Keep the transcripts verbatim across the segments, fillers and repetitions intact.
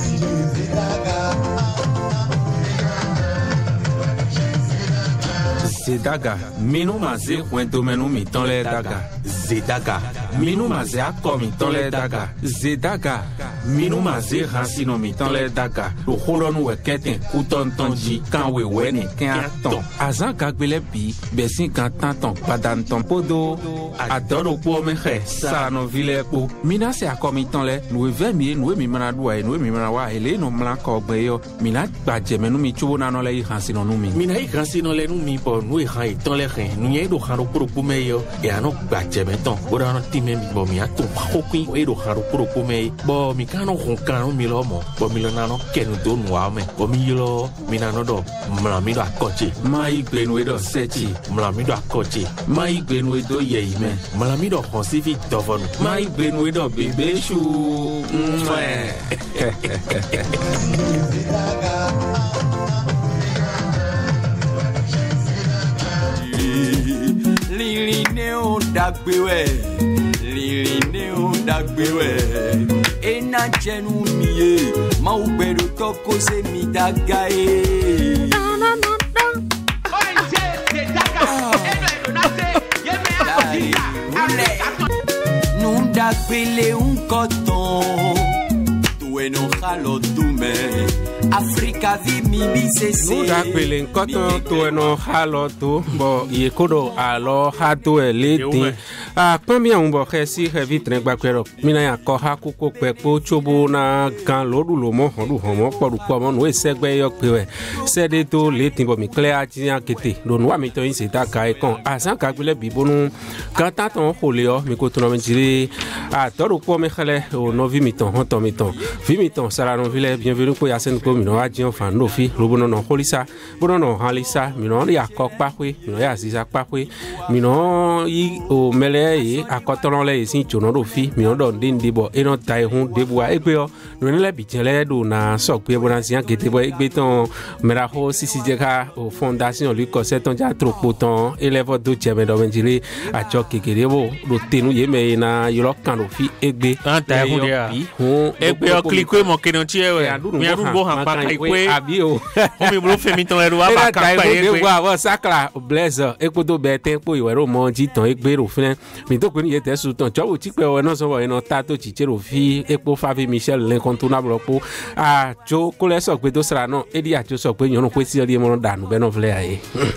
Zedaga, minu maze kwento menu mi ton le daga. Zedaga, minu maze akomi ton le daga. Zedaga, minu maze hansino mi ton le daga. Lo holonu we keten kuton tonji kan we wene ken aton. Azan kagbele bi, besin kan tanton padan ton podo. Adoro po meche, sa no vile po. Mina se akomi ton le, nou ve mi, nou mi manadwa e, nou mi manawa ele no mlanko gbeyo. Mina badje menu mi chubo nano le hansino nu mi. Mina i hansino le nu mi po nou e hai ton le gen. Nou ye do haro puro pumeyo. E ano badje meton. Ora ano time mi bo mi ato hokin e do haro puro pumeyo. Bo mi kano honkano mi lo mo. Bo mi lo nano kenu do nuwa me. Bo mi lo mi nano do mlami do akoche. Mai gbenwe do sechi. Mlami do akoche. Mai gbenwe do ye me. Mlami do honsifi tovonu. Mai gbenwe do bebe chou. Mwe. Lili neo dagbewe, Lili neo dagbewe. Ena chenu miye, ma ubero toko se mi dagae. No no no no. Oye, se daga. Eno no se. Ye me afodika. Non dagbele un coton. Tu enojalo tu me. Africa vi mi bisese. Nou da kwelen koton to eno halo to bo ye kodo alo hatu elete a pamia umbo khesi heavy tren gba kwero mina ya ko ha kuko pepo chobo na gan lodu lo mo hodu homo podu pomo no esegbe yo pewe sede to letin bo mi clear tian kete lo no mi to yin se ta kai kon asan ka gbele bibonu kan ta ton hole yo mi ko to no mi jire a toru po me khale o no vi mi ton hon to mi ton vi mi ton sala no vile bienvenue ko yasen ko mi no ajion fan no fi robono no holisa bono no halisa mi no ya ko pakwe mi no ya sisa pakwe mi no yi o mele yi akotoro le sin chono do fi mi no do ndin debo eno tai hun debo a egbe o no le bi jele do na so pe bona sian kete bo egbe ton mera ho sisi jeka o fondation lui ko seton ja tropo ton elevo do cheme do menjire a cho kekere bo do tenu ye me na yoro kan do fi egbe anta hun dia egbe o klikwe mo kenon tie we mi aru bo han pa kai kwe abi o o mi blo femi ton eru aba kan pa ye we wa sakla blazer epo do be ten po iwe ro mo ji ton egbe ro fun mi to pe ni ye te su ton cho wo ti pe o na so wo eno ta to chi chero fi epo favi michel l'incontournable po a jo ko le so pe to sra no edi a jo so pe yon ko si ri mo danu be no vle aye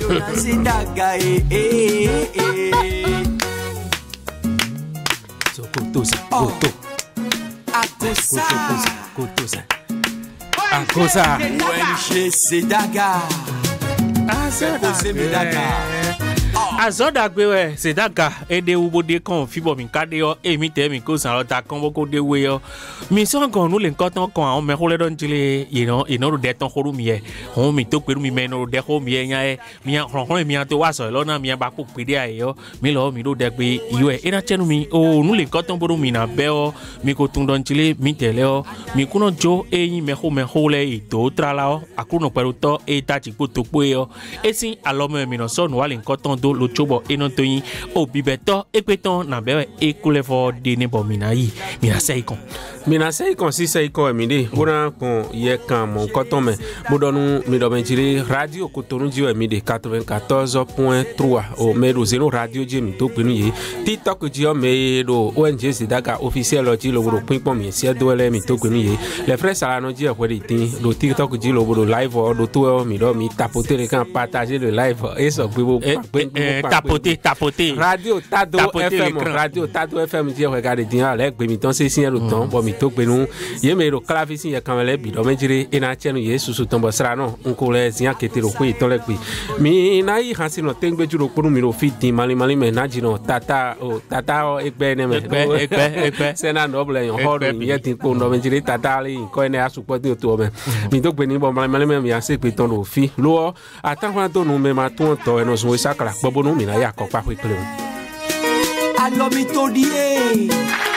so ko to sa ko to Akosa ko to sa Akosa O M G Zedaga. Ah, Zedaga. Azoda gbewe Zedaga ede ubode kon fibo mi kade yo emi te mi ko san ta kon boko de we yo mi so kon nu le nkoton kon awon me hole don jile you know ino ro de ton horu mi e hon mi to peru mi me no de ho mi e yan e mi hon hon mi an to wa so lo na mi ba ko pede aye yo mi lo mi ro de gbe yo e na chenu mi o nu le nkoton boru mi na be o mi ko tun don jile mi tele o mi kuno jo eyin me ho me hole e to trala o akuno peru to e ta ti po to pe yo esin alomo mi no so nu wa le nkoton do lo chobo eno toyin o bibeto epeton na bewe ekulefo de ne bomina yi mina seikon mina seikon si seikon emide bona kon ye kan mon koton me bodonu mi do benjire radio Cotonou ji emide quatre-vingt-quatorze point trois o medo zero radio ji mi to penu ye TikTok ji o me do O N G Zedaga officiel ji lo boro pinpon mi se do ele mi to penu ye les frères salano ji e kwedi tin do TikTok ji lo boro live o do to mi do mi tapoter kan partager le live e so pe bo tapoter tapoter radio Tado F M radio Tado F M ji regarder din ale gbe mi ton se sin lo ton bo mi to gbe nu ye me ro clavisin ye kan le bi do menjire e na chenu ye susu ton bo sra no nko le zin kete ro ku ton le gbe mi na yi hansi no tengbe ju ro ku mi ro fi din mali mali me na ji no tata o tata o egbe ne me egbe egbe se na no ble yon ho ye tin ko no menjire tata le ko ne asupo ti to me mi to gbe ni bo mali mali me mi ase pe ton ro fi lo atan kwa to no me ma ton to e no so sakala gbo no mi na ya ko pa pe kle Allo mi to die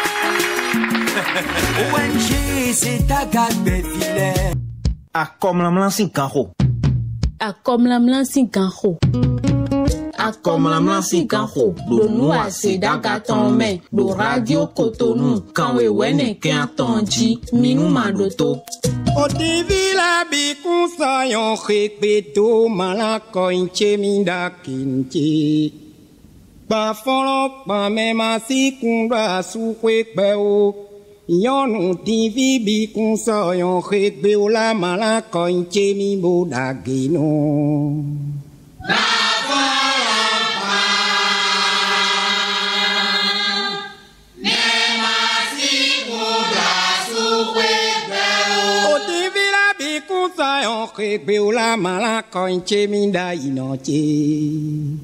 O M G Zedaga befile A kom lam lan sin kan ho A kom lam lan sin kan ho A kom lam lan sin kan ho do nu a Zedaga ton me do radio Cotonou kan we wene ke atonji minu madoto Odivila bikunsa yon khekbeto malako inche minda kinche. Pa folok pa mema sikunda su khekbeo. Yon divi bikunsa yon khekbeo la malako inche mi bodagino. Yon khekbeo la malako inche minda inoche.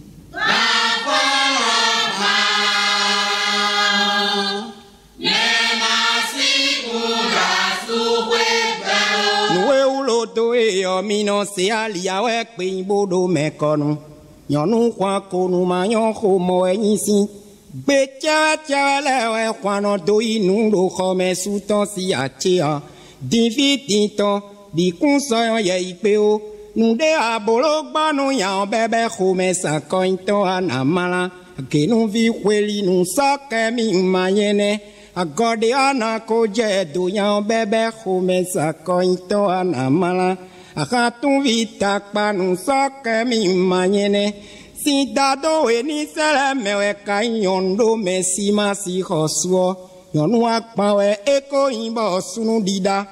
Noue ulo doe yo mino se alia we kpe bodo mekono. Yonu kwa konu ma yon homo e nisi. Becha cha le we kwano do inu do khome suton si achia. Divitito di kunso ye ipeo. Nude abolo gbanu ya bebe khome sa kointo anamala. Que nous vivons nous saquons mi mayene agode anako je do yan bebe khome sa kointo anamala akatu vita pa nous saquons mi mayene si dado eni sele mewe kayondo mesi masi khosuo yonu akpawe eko imbo sunu dida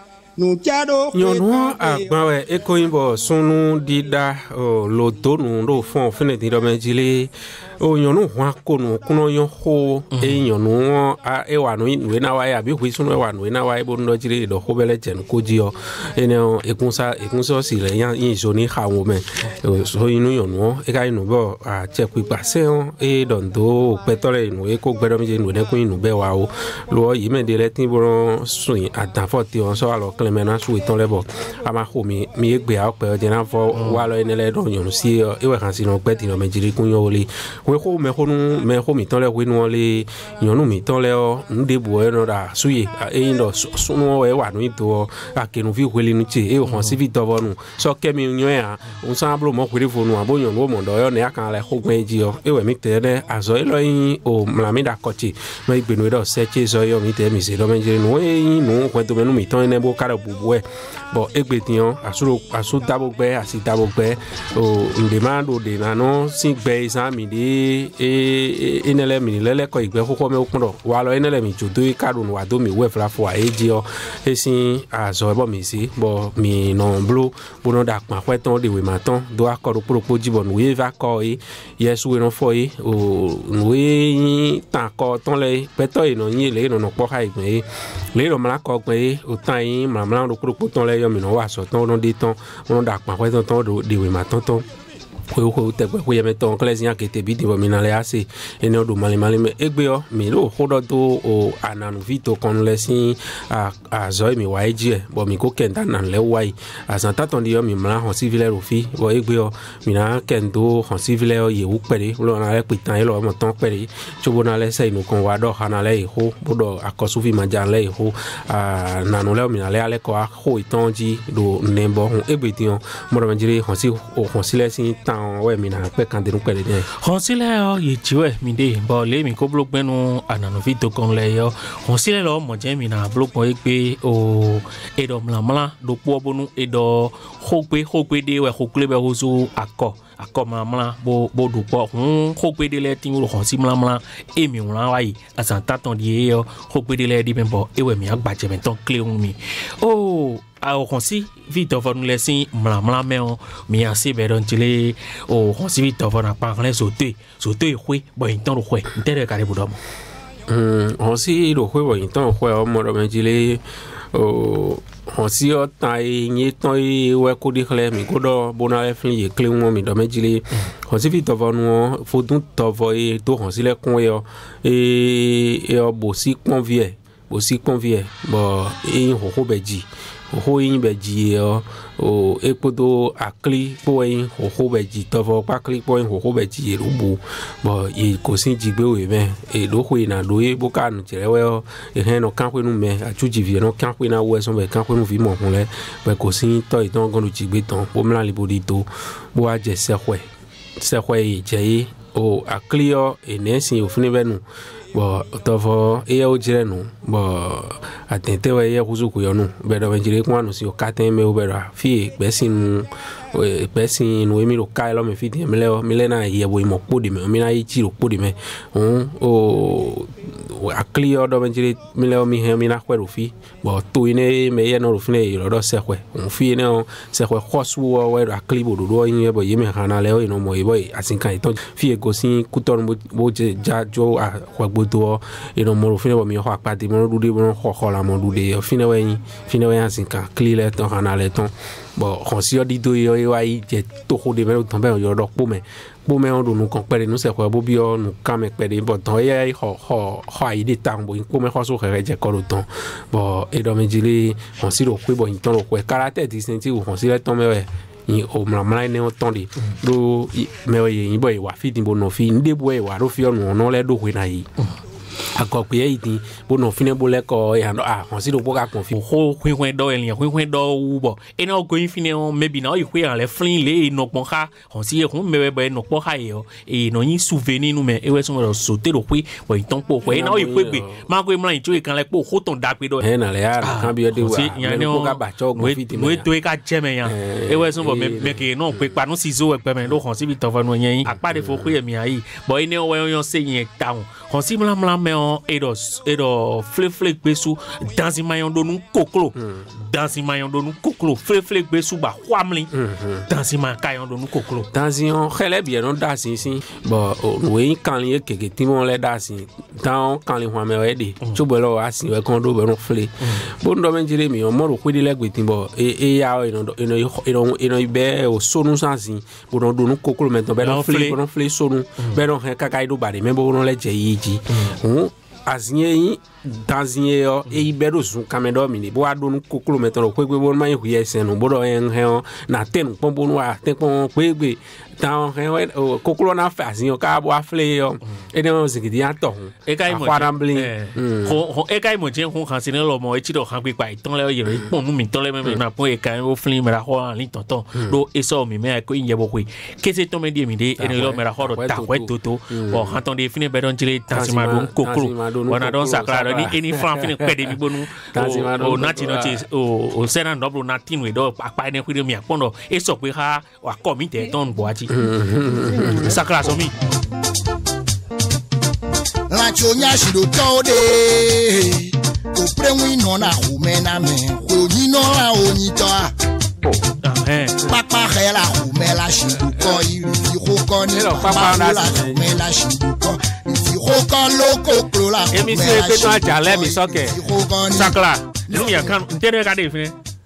Yonu agbawe eko imbo sunu dida loto nu ro fon fene di do mejile o yonu hwa konu kuno yon ho e yonu a e wanu inu na wa ya bi hu sunu wanu na wa e bo ndo jire do ho bele jen ko ji o ene ekunsa ekunso si le yan yin so ni ha wo me so inu yonu e ka inu bo a che ku pa se on e don do petole inu e ko gbedo mi je inu ne ku inu be wa o lo yi me de le tin bo sun adan fo ti on so alo mena su iton lebo ama ho mi mi egbe a pe je na fo wa lo ene le do yon si e we kan si no pe ti no me jiri kun yo le we ho me ho nu me ho mi ton le we nu le yon nu mi ton le o nde bu e no da su ye e ndo su nu we wa nu to a ke nu vi we le nu che e ho si vi to bo nu so ke mi nyo ya un sa blo mo kwiri fo nu abo yon wo mo do yo ne akan le ho gbe ji o e we mi te ne azo e lo yin o mla mi da kochi no igbe nu do se che zo yo mi te mi se do me jiri nu e nu ko to me nu mi ton ne bo ka bubuwe bo egbetian asuro asu dabogbe asi dabogbe o ndemando de nano singbe izami de e enele mi lele ko igbe kokko me okundo wa lo enele mi jodo ikadu no ado mi we fla fo aejio esin azo bo mi si bo mi no blu bo no da pa kweton de we matan do akodo propo jibo no we va ko e yesu we no fo e o no we tan ko ton le peto e no yin le no no po ha igbe le lo mala ko gbe o tan yin mala do kuro ton le yo mi no wa so ton no de ton on da pa kweton ton do de we matan ton ko ko te ko ye meton klesia ke te bi di mi na le ase ene do mali mali me egbe o mi lo hodo to o ananu vito kon le sin a a zo mi wa eje bo mi ko kenda na le wai a santa ton di o mi mla hon civile ro fi bo egbe o mi na kendo hon civile o ye wu pere lo na le pitan e lo mo ton pere chobo na le se inu kon wa do hana le ho bodo akosu fi ma jan le ho a nanu le mi na le ale ko a ho itonji do nembo hon egbe ti on mo ro njire hon si o hon si le sin tan we mi na pe kan de nu pe de honsile o ye jiwe mi de bo le mi ko blog benu ananu vito kon le yo honsile lo mo je mi na blog mo pe o edo mla mla do po bonu edo hogbe hogbe de we hokle be hozu akọ akọ mla mla bo bo do po hun hogbe de le tin ro honsi mla mla e mi won wa yi asanta ton di yo hogbe de le di ben bo e we mi agbaje ben ton clé un mi o a o honsi vito va nous laisser mla mla me o mi asi be don chile o honsi vito va na pa le sauter sauter hwe bo intan ro hwe intere kare bu do mo mm honsi ro hwe bo intan hwe o mo ro me chile o honsi o tai ni ton i we ko di kle mi ko do bona le fin ye clé un mi do me chile honsi vito va nu fo dun to vo e to honsi le kun yo e e o bo si convie bo si convie bo e ho ho beji ho yin beji o o epodo akli po yin ho ho beji to fo pa kli po yin ho ho beji rubu bo e ko sin jigbe we me e do ho ina do e bo ka nu jere we o e hen no kan pe nu me ajuji vi no kan pe na we so be kan pe nu vi mo hun le be ko sin to itan gan lu jigbe tan bo mla li bodi to bo a je se hwe se hwe je o akli o e ne sin o funi be nu bon tofo e o jire no bon atente wa ye kuzuku yo no be do jire kwa no si o katen me o be ra fi pesin pesin no emi ro kai lo me fi mi le mi le na ye bo imo podi me mi na yi jiro podi me o a clear do jire mi le mi he mi na kwa ro fi bon to ine me ye no ro fi ne ro do se kwa on fi ne o se kwa khosu o we a clear bo do yin bo ye me kana le o ino mo ye bo asinkan ito fi e go sin kuton bo je ja jo a kwa gbodo ino mo ro fi ne bo mi ho apade mo do de mo ho ho la mo do de fi ne we yin fi ne we asinkan clear le ton kana le ton bon on si o di do yo wa yi je to ko de me ton be yo do po me po me on do nu kon pere nu se ko bo bi o nu ka me pere bo ton ye ho ho ho ai de tang bo ko me ho so re je ko lo ton bon e do me jile on si ro pe bo yin ton ro ko karate di senti o on si le ton me we yin o mla mla ne o ton de do me we yin bo e wa fi din bo no fi nde bo e wa ro fi o nu no le do we na yi akọpẹ yìí ti bó nà fínẹ bó lẹkọ yàrá à hàn sí ló bó ká kàn fi. òhó hwehwe dọ ẹlẹyìn hwehwe dọ wú bọ ẹnà ọgọ yìí fínẹ ọ mẹbi náà ìhwé àlẹ fúnlẹ lé ìnọpọn ká hàn sí ẹkún mẹwẹ bẹ ìnọpọn ká yẹ ọ ìnà yín sùvẹ nínú mẹ ẹwẹ sọmọ rẹ sòtẹ ló pé wọ ìtàn pọ wọ ẹnà ìhwé gbé máa kó ìmúra ìjọ ìkànnì pé òhó tàn dá pé dọ. ẹ nàlẹ yàrá kan bí ọdẹ wà mẹrin kó ká bàtọ ọgbọn fìtì mẹ. wọ́n ètò ẹ̀ka jẹ́mẹ̀ yàn ẹwẹ́ sọmọ mẹkẹ náà pé panu sí zo ẹgbẹ́ mẹ ló hàn síbi tọ̀fọ̀nù yẹn yín àpáde fò kúyẹ̀ mi àyè bọ̀ ẹni ọwọ́ yẹn ṣe yẹn táwọn hàn sí múlámúlá mẹ́ ọ ẹ̀dọ̀ ẹ̀dọ̀ flefle gbèsù dansi mayọ̀ndọ̀nù kòkòrò dansi mayọ̀ndọ̀nù kòkòrò flefle gbèsù bá wàmìlì dansi mayọ̀ndọ̀nù kòkòrò. dansi hàn xẹlẹ bìẹ náà dà sí sí bọ òwe kànlí yẹ kèké tí wọn lẹ dà sí táwọn kànlí wọn mẹ wẹ de tsogbẹ lọ wà sí wẹ kàn dó bẹ nù flé bó ń dọ mẹ jẹrẹ mi ọmọ rò pédé lẹ gbètì bọ e ya ìnà ibẹ o sonu sansi bó ń dọ̀nù kòkòrò mẹ tán bẹ nù flé bẹ nù flé sonu bẹ nù hẹ kaka idó bàdé mẹ bó ń lẹ jẹ yìí jí azinye yin danzinye yo e ibero sun kamedo mi ni bo adonu kokolo meton ko gbe bo ma yin huye senu bo do en he na ten pon bo wa ten pon pe gbe tan he kokolo na fa azinyo ka bo afle yo e de mo zigidi ato hun e kai mo ho ho e kai mo je hun kan sin lo mo e ti do kan pe pa itan le yo pon mu mi ton le me na pon e kan o flin me ra ho an li tonton do e so mi me ko yin ye bo ko kese to me die mi de e lo me ra ho do ta we toto o han ton de fini be don jile tansima don kokolo wana don sakla ni eni fran fini pede mi bonu o nati nati o o sena double natin we do apa ni kwiri mi apondo e so pe ha wa ko mi te ton bo ati sakla so mi la chonya shido to de o prewi no na o me na me o ni no la o ni to eh papa hela o me la shido ko iri fi ko ko ni papa la me la shido ko emi si pe to ajale mi soke sakla nu ya kan ntere ka de fine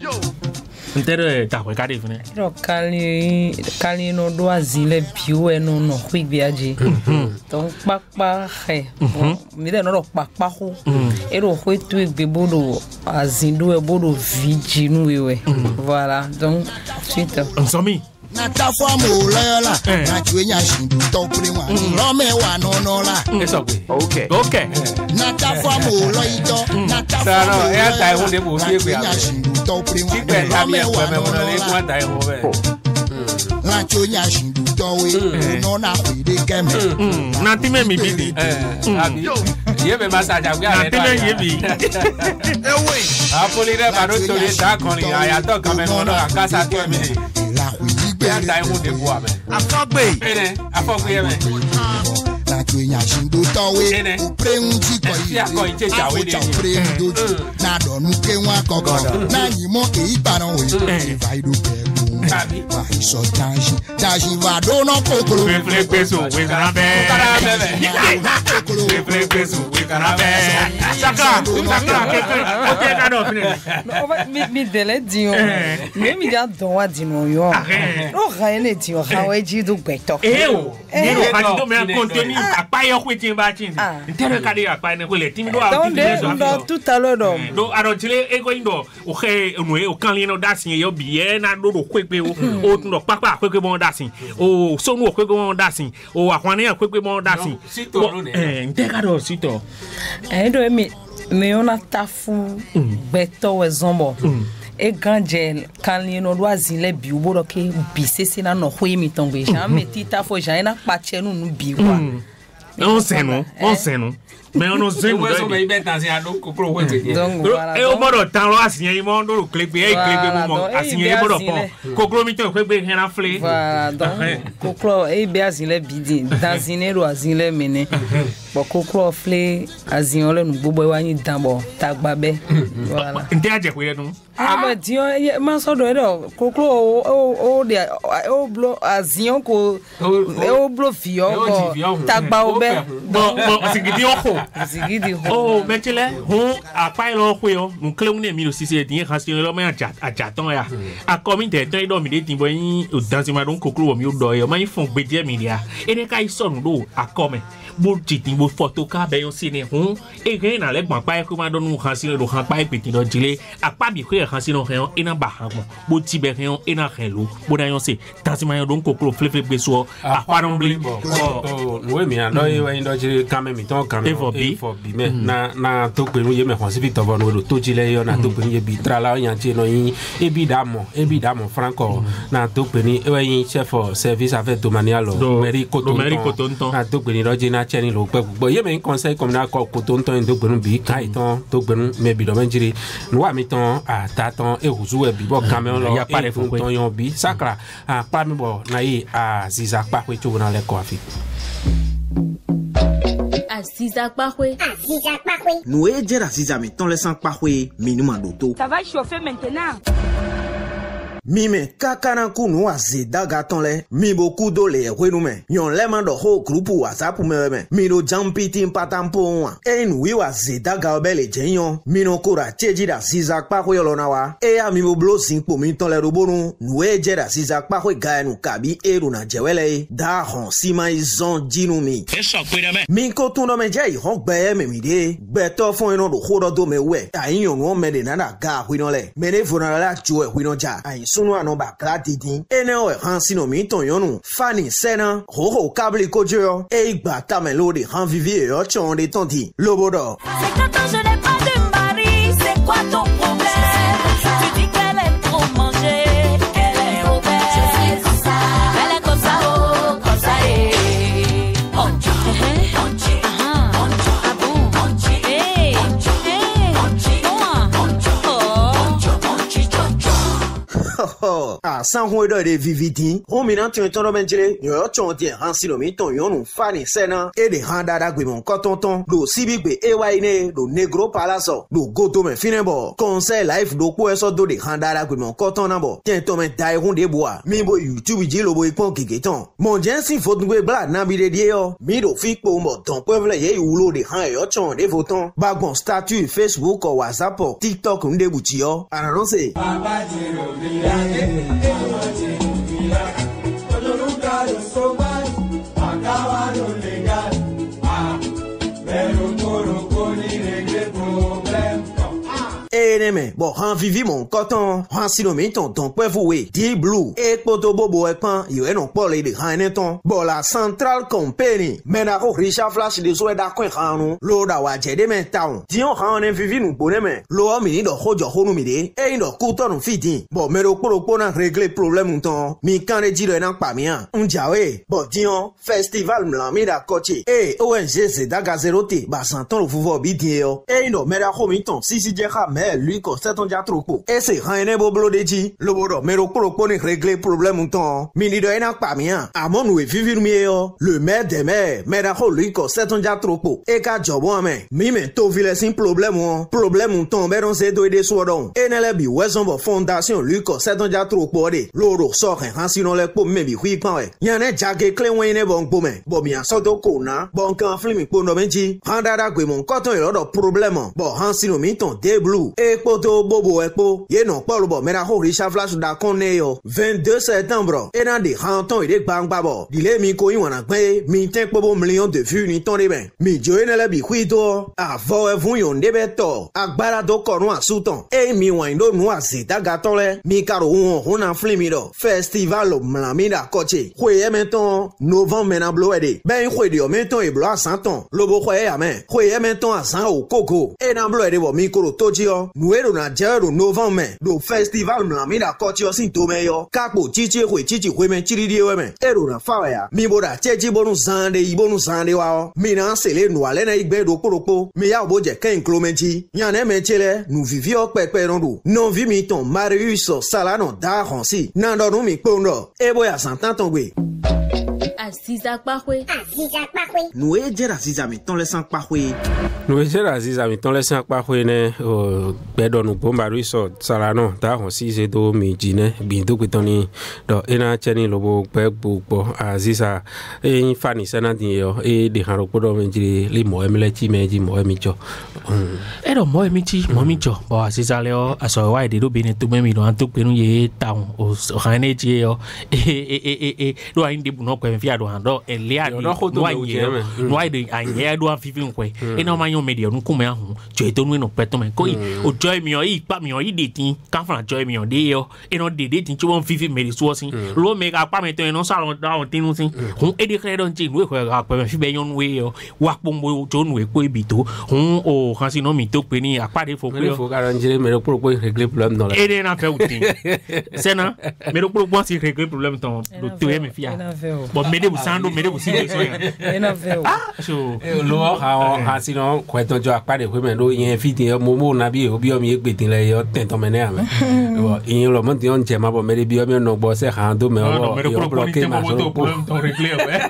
ntere ta we ka de fine ro kali kali no do azile biwe no no khigbe aje ton papa he mi de no ro papa ho e ro ho tu egbe bodo azindu e bodo viji nu wewe voilà donc suite nsomi na ta fo mo la na tuenya shindu to pre wa ro me wa no no la eso pe okay okay na ta fo mo lo ijo na ta fo no e ta e hunde bo fi egbe ya shindu to pre wa ti pe ta mi e pe me mo le kwa ta e ho be na tuenya shindu to we no na we de keme na ti me mi bi di eh abi ye be ma sa ja gbe ale na ti me ye bi e we apoli re ba do to le da kan ri aya to kan me no na ka sa to mi la we ya ta e hunde bo ame afogbe ene afogbe ye me na tuenya shindu to we o pre nti ko yi ko ite ja we de doju na do nu ke wa gogo na yin mo e iparan we vai do pe abi wa iso tanji tanji va do no kokoro we play peso we kana be kana be we play peso we kana be saka saka ke o te ka do fini mi mi dele di o mi mi ja don wa di no yo o ga ene ti o ha we ji do gbeto eh o ni ro ka do me contenu apa yo ku tin ba tin ntere ka de apa ne ko le tin do a tin so do tout à l'heure do do aro tile e go indo o he no e o kan li no dasin yo bi e na do do kwepe o o tun do papa kwepe mo dasin o so nu kwepe mo dasin o akwane kwepe mo dasin eh ntere ka do sito eh do mi me ona tafu gbeto we zombo e ganje kanli no do azile bi u bodo ke bi sese na no ho emi tongbe ja meti tafo ja na pa che nu nu bi wa on senu on senu mais on nous aime ouais so mais ben dans un autre koklo ouais donc voilà et au modo temps lo asigné mon do clip et clip moment asigné modo pon koklo mi ton pe be hen afle voilà donc koklo e be asigné bidi dans une ro asigné mene bo koklo fle asigné le nu gbogbo wa yin dan bo tagbabe voilà nte aje ko yenu ah mais dio ma so do do koklo o o de o blo asigné ko o blo fio ko tagba obe bon bon asigidi oko asigidi ho oh metele hon apa lo ko yo nu klem ne mi lo sisi e din kan si lo me aja aja ton ya a komi de ton do mi de tin bo yin o dan si ma don koklo mi o do yo ma yin fon gbe die mi dia e de kai so nu do a come bo jitin bo photo ka be yo si ni hon e gen na le gbon pa e ko ma don nu kan si lo kan pa e pitin do jile apa bi ko e kan si no ren e na ba han bo ti be ren e na ren lo bo na yo se dan si ma yo don koklo fle fle gbe so a pa don bli oh we mi ando e we ndo jile kan me mi ton kan e for bi me na na to pe ye me kon si to bon wo to jile yo na to pe ye bi tra la yan ti no yin e bi damo e bi damo franco na to pe ni e we yin chef service avec domanial mairie cotonton na to pe ni roje na cheni lo pe gbo ye me conseil comme na ko cotonton ndo pe nu bi kai ton to pe nu me bi do menjiri no wa mi ton a ta ton e huzu e bi bo camion lo ya pare fun ton yon bi sakra a pa mi bo na yi a ziza pa ko chu na le ko afi Aziza Kpakwe. Aziza Kpakwe. Nous est déjà Aziza mais ton laissant Kpakwe minimum d'auto. Ça va chauffer maintenant. Mime kakana kunu azeda gatonle mi boku do le wenume yon lema do ho group WhatsApp me mi do jampiti patampo wa e nu wi wa zeda ga obele jenyon mi no kora cheji da Aziza Kpakwe lona wa e ya mi bo blosing po mi ton le robonu nu e je da Aziza Kpakwe ga nu kabi e ru na jewele da hon sima izon jinu mi e so pe me mi ko tun do me je i hon gbe me mi de gbe to fun ino do ho do me we ayin yon me de na da ga wi no le me ne funa la ju e wi no ja ayin sunu ano ba kladidin ene o han sino mi ton yonu fani sena ho ho kabli kojo e igba tamelo de han vivier yo chon de tonti lobodo c'est quand je n'ai pas de mari c'est quoi ton problème tu dis qu'elle est trop mangée qu'elle est obèse je suis comme ça elle est comme ça oh comme ça et on dit on dit on dit ah bon on dit hey hey on dit on dit oh ah san ho do de viviti o mi na tun ton do menjire yo chon ti han sino mi ton yonu fani sena e de han dada gbe mon kotonton do sibigbe e wa ine do negro palaso do goto me finebo conseil life do ko eso do de han dada gbe mon koton na bo tien to me dai hun de boa mi bo YouTube ji lo bo ipon gegeton mon jensi fotun gbe bla na bi de die yo mi do fi po mo ton peuple ye wulo de han yo chon de voton bagbon statut Facebook or WhatsApp or TikTok nde buti yo anano se eneme bo han vivi mon coton han sino mi ton ton pe foué di blue e poto bobo e pan yo e non pole de han ton bo la central company mena ko Richard Flash de so e da kwen hanu lo da wa je de men town di on han en vivi nu bone men lo mi ni do hojo honu mi de e ndo ku to nu fiti bo me ro poro po na régler problème ton mi kan de di lo na pa mi an unjawe bo di on festival mla mi da kochi e O N G c'est da gazerote ba santon lo fuvo bi di yo e ndo me da ko mi ton si si je ha me lui ko seton ja tropo ese haine bo blo deji lobodo mero pro ni régler problème ton mini do ena pa mi an amon we vivir mi yo le maire de maire mera ho lui ko seton ja tropo e ka jobo ame mi me to vile sin problème on problème ton be don se do de so don enele bi weson bo fondation lui ko seton ja tropo de loro so kan han sino le po me bi hui pan e yan e jage clean wen ne bon po me bo mi an so do ko na bon kan flimi po no benji handa da gwe mon koton yo do problème bo han sino mi ton de blue e poto bobo ekpo ye non polo bo mera ho Richard Flash da konne yo vingt-deux septembre e na de hanton e de gbangba bo dile mi ko yin wana gbe mi ten pobo million de vues ni ton de ben mi jo ene le bi kwito avo e fun yon de beto agbara do korun asuton e mi wan do nu azeta gaton le mi karo won hona flimi do festival mlami da koche hwe e meton novembre mena blo ede ben hwe de o meton e blo asanton lobo hwe ya men hwe e meton asan o koko e na blo ede bo mi koro toji yo nu ero na jero novembre do festival mlamina kotio sin tomeyo kapo chichi hwe chichi hwe men chiridi weme ero na fawa ya mi boda chechi bonu zande ibonu zande wao mi na sele no ale na igbe do poropo mi ya oboje ken clomenti nyane me chele nous vivions pepe rondo non vi mi ton Marius Salano da honsi nando no mi pondo ebo ya santan tongwe Aziza Kpahwe. Aziza Kpahwe. Nous e jera Aziza mi ton le sang Kpahwe. Nous e jera Aziza mi ton le sang Kpahwe ne o bedo no bombaru so Salano da honsi se do mi jine bindu kwitoni do ena cheni lobo pegbu bo Aziza e fani sana din yo e de haro podo menjiri li mo emele chi meji mo emicho. Ero mo emichi mo micho bo Aziza leo aso wa de do bine tu memi do antu penu ye taun o hane ji yo e e e e do ainde bu no kwa fia do hando elia do no aye no aye anye do afifi nkwe e na ma yon media no kuma hu jo to no no peto men ko o joy mi o i pa mi o i de tin kan fra joy mi o de yo e no de de tin chi won fifi me so sin lo me ga pa me to no salon da on tin no sin hun e de kre don tin we ko ga pa me fi be yon we yo wa po mo jo no e ko bi to hun o kan si no mi to pe ni apa de fo pe yo fo ga ran jire me ro pro ko régler problème dans la e de na fe utin c'est na me ro pro si régler problème ton do to e me fia bon me de busando me de businde so e na ve ah so lo ha ha si no ko to jo apa de ko me do yen fi tin mo mo na bi o bi o mi gbe tin le yo ten to me ne ame bo yin lo mo tin on je ma bo me de bi o mi no bo se han do me o yo bloquer ma so problème ton régler ouais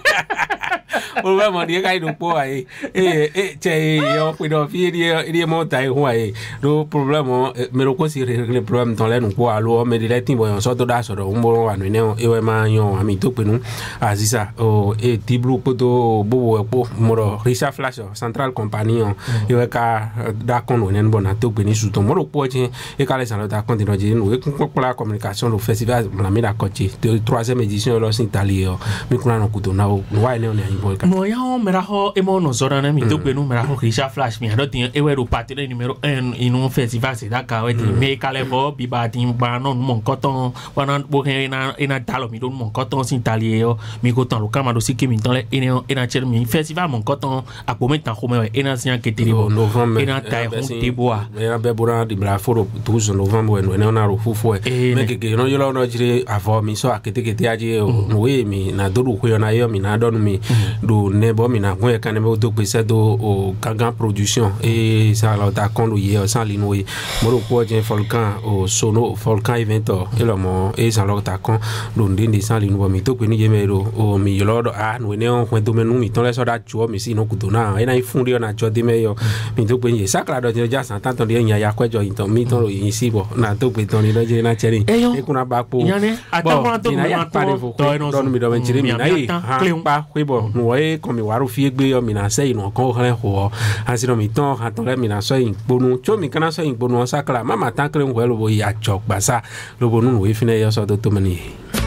o va mo die kai do po ai e e che yo cuido fi di di mo tai ho ai do problème me ro ko si régler problème ton le no po alo me de tin bo yo so to da so do mo wa no ne e we ma yo ami to pe nu Aziza o e tiblu poto bo po mo ro Richard Flash Central Company e we ka da kon no nen bona to pe ni su to mo ro po che e ka le san da continue je no e ko la communication do festival la mi da coach de troisième édition lo sin talio mi kuna no kuto na no wa ne on ai bo no ya o mera ho e mo no zora na mi to pe no mera ho Richard Flash mi hado tin e we ro partenaire numéro un in un festival c'est da ka we me ka le bo bi ba tin ba no mon coton wana bo na ina talo mi do mon coton sin talio mi ko tan lo kama do si ke mi tan le ina ina cher mi festival mon coton a ko metan ko me ina sian ke tiri bo novembre ina tai ho te boa ina be bora di bra foro douze novembre no ina na ro fufu e me ke ke no yo no jire avo mi so akete ke te aje no we mi na do ru ko na yo mi na do mi do ne bo mi na ko e kan me do pese do o Gangan production e ça la ta kon do ye sans li no e mo ro ko je volcan o sono volcan event e lo mo e ça la ta kon do ndindi sans li no mi to pe ni je me ro o mi yo lo a no ne on kwento me nu mi ton le so da chuo mi si no ku do na e na ifundi na cho de me yo mi to pe ye sakla do je ja san tan ton de nya ya kwejo into mi ton ro yin si bo na to pe ton ni do je na cheri e kuna ba po bo na ya pa de fo do mi do ben chiri mi na yi ha pa kwe bo no e ko mi waru fi egbe yo mi na se inu kan kan ho ha si no mi ton ha ton le mi na so yin ponu cho mi kana so yin ponu sakla mama tan kre ngwe lo bo ya chok basa lo bo nu we fi ne yo so do to mani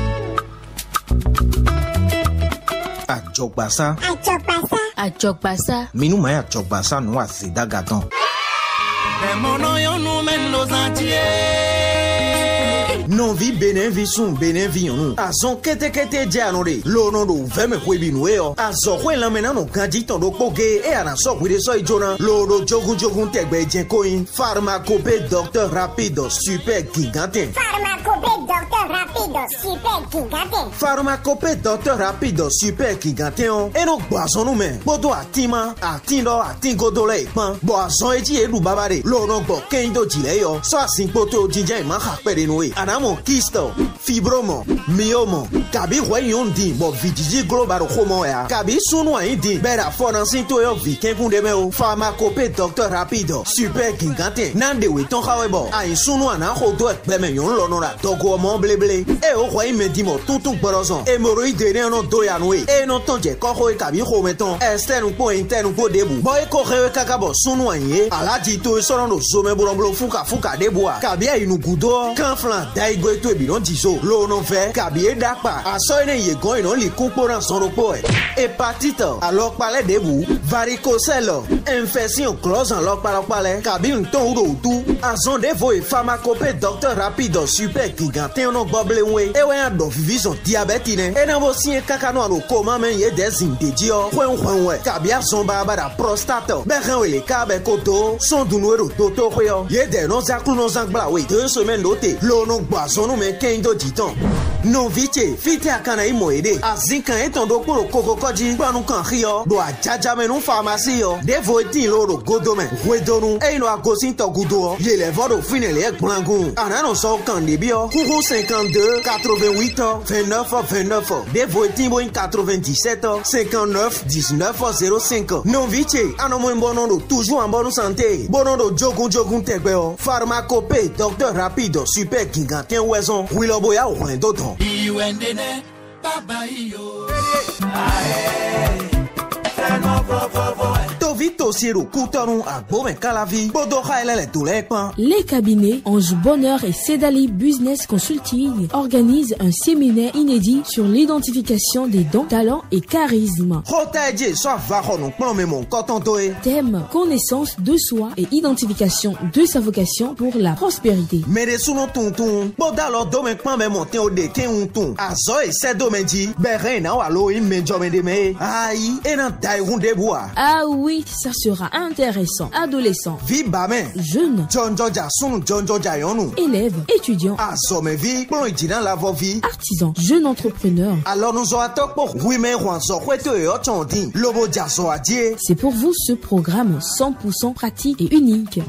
Ajogbasa. Ajogbasa. Ajogbasa. Minu ma ajogbasa no Azeda Gaton. Demono yo no men los entiers. Non vi benen vi sun benen vi yonu. Azon kete kete janore. Lo no do veme kwebi no yo. Azo kwe la mena no kanji ton do poke e ana so kwide so ijona. Lo do jogu jogu tegbe jenkoin. Pharmacope Docteur Rapido Super Gigante. Pharmacope Docteur Rapido Super Gigante. Pharmacope Docteur Rapido Super Gigante on. E no boason no men. Bodo atima, atindo, atingo do le pan. Boason eji elu babare. Lo no bo kendo jile yo. So asin poto jinja ma hakpere no e. Anamo kisto, fibromo, myomo. Kabi wayon di bo vidiji global homo ya. Kabi sunu a indi. Bera fona sinto yo vi kenkunde me o. Pharmacope Docteur Rapido Super Gigante. Nande we ton hawebo. A sunu ana hodo ekbeme yon lonora. Dogo mo bleble. E o kwa ime dimo tutung borozon. E moroide ne no doyanwe. E no tonje koho e kabi hometon. Estenu po internu po debu. Boy kohewe kakabo sunu anye. Alaji to sorondo zome borombo fuka fuka debua. Kabi a inu gudo. Kanflan daigo eto ebiron jizo. Lo no ve. Kabi e dakpa. Aso ene ye gon ino li kuporan sonropo e. Hepatite. Alok pale debu. Varicocele. Infection close en lok pale pale. Kabi un ton udo utu. Azon devo e Pharmacope Docteur Rapido Super Gigante no boble we e we do vision diabete ne e na bo sin kaka no ro ko ma men ye des indeji o hwen hwen we ka bia zomba ba da prostate be ran we le ka be koto son du no ro to to yo ye de no za klu no zangba we deux semaines lote lo no gba so no me kendo jiton no viche fite akana imo ede azinkan etondo kuro koko koji gbanu kan rio do ajaja menu pharmacie yo de voitin lo ro godo men wedonu e no agosin to gudo ye le vodo finele ek blangun anano so kan de bio kuku cinquante-deux quatre-vingt-huit vingt-neuf vingt-neuf de voitin bo quatre-vingt-dix-sept cinquante-neuf dix-neuf zéro cinq no viche anomo mbono do toujours en bonne santé bono do jogun jogun tegbe o pharmacopée docteur rapide super gigantin wezon wilo boya o wen do ton Iwendene baba iyo ae Frenmo vovovo Tovito Siro Koutonou à Bomen Calavi Bodo Khailele Toulepan. Les cabinets Ange Bonheur et Cédali Business Consulting organisent un séminaire inédit sur l'identification des dons, talents et charisme. Thème connaissance de soi et identification de sa vocation pour la prospérité. Ah oui, ça sera intéressant. Adolescents, jeunes, élèves, étudiants, artisans, jeunes entrepreneurs. C'est pour vous ce programme cent pour cent pratique et unique.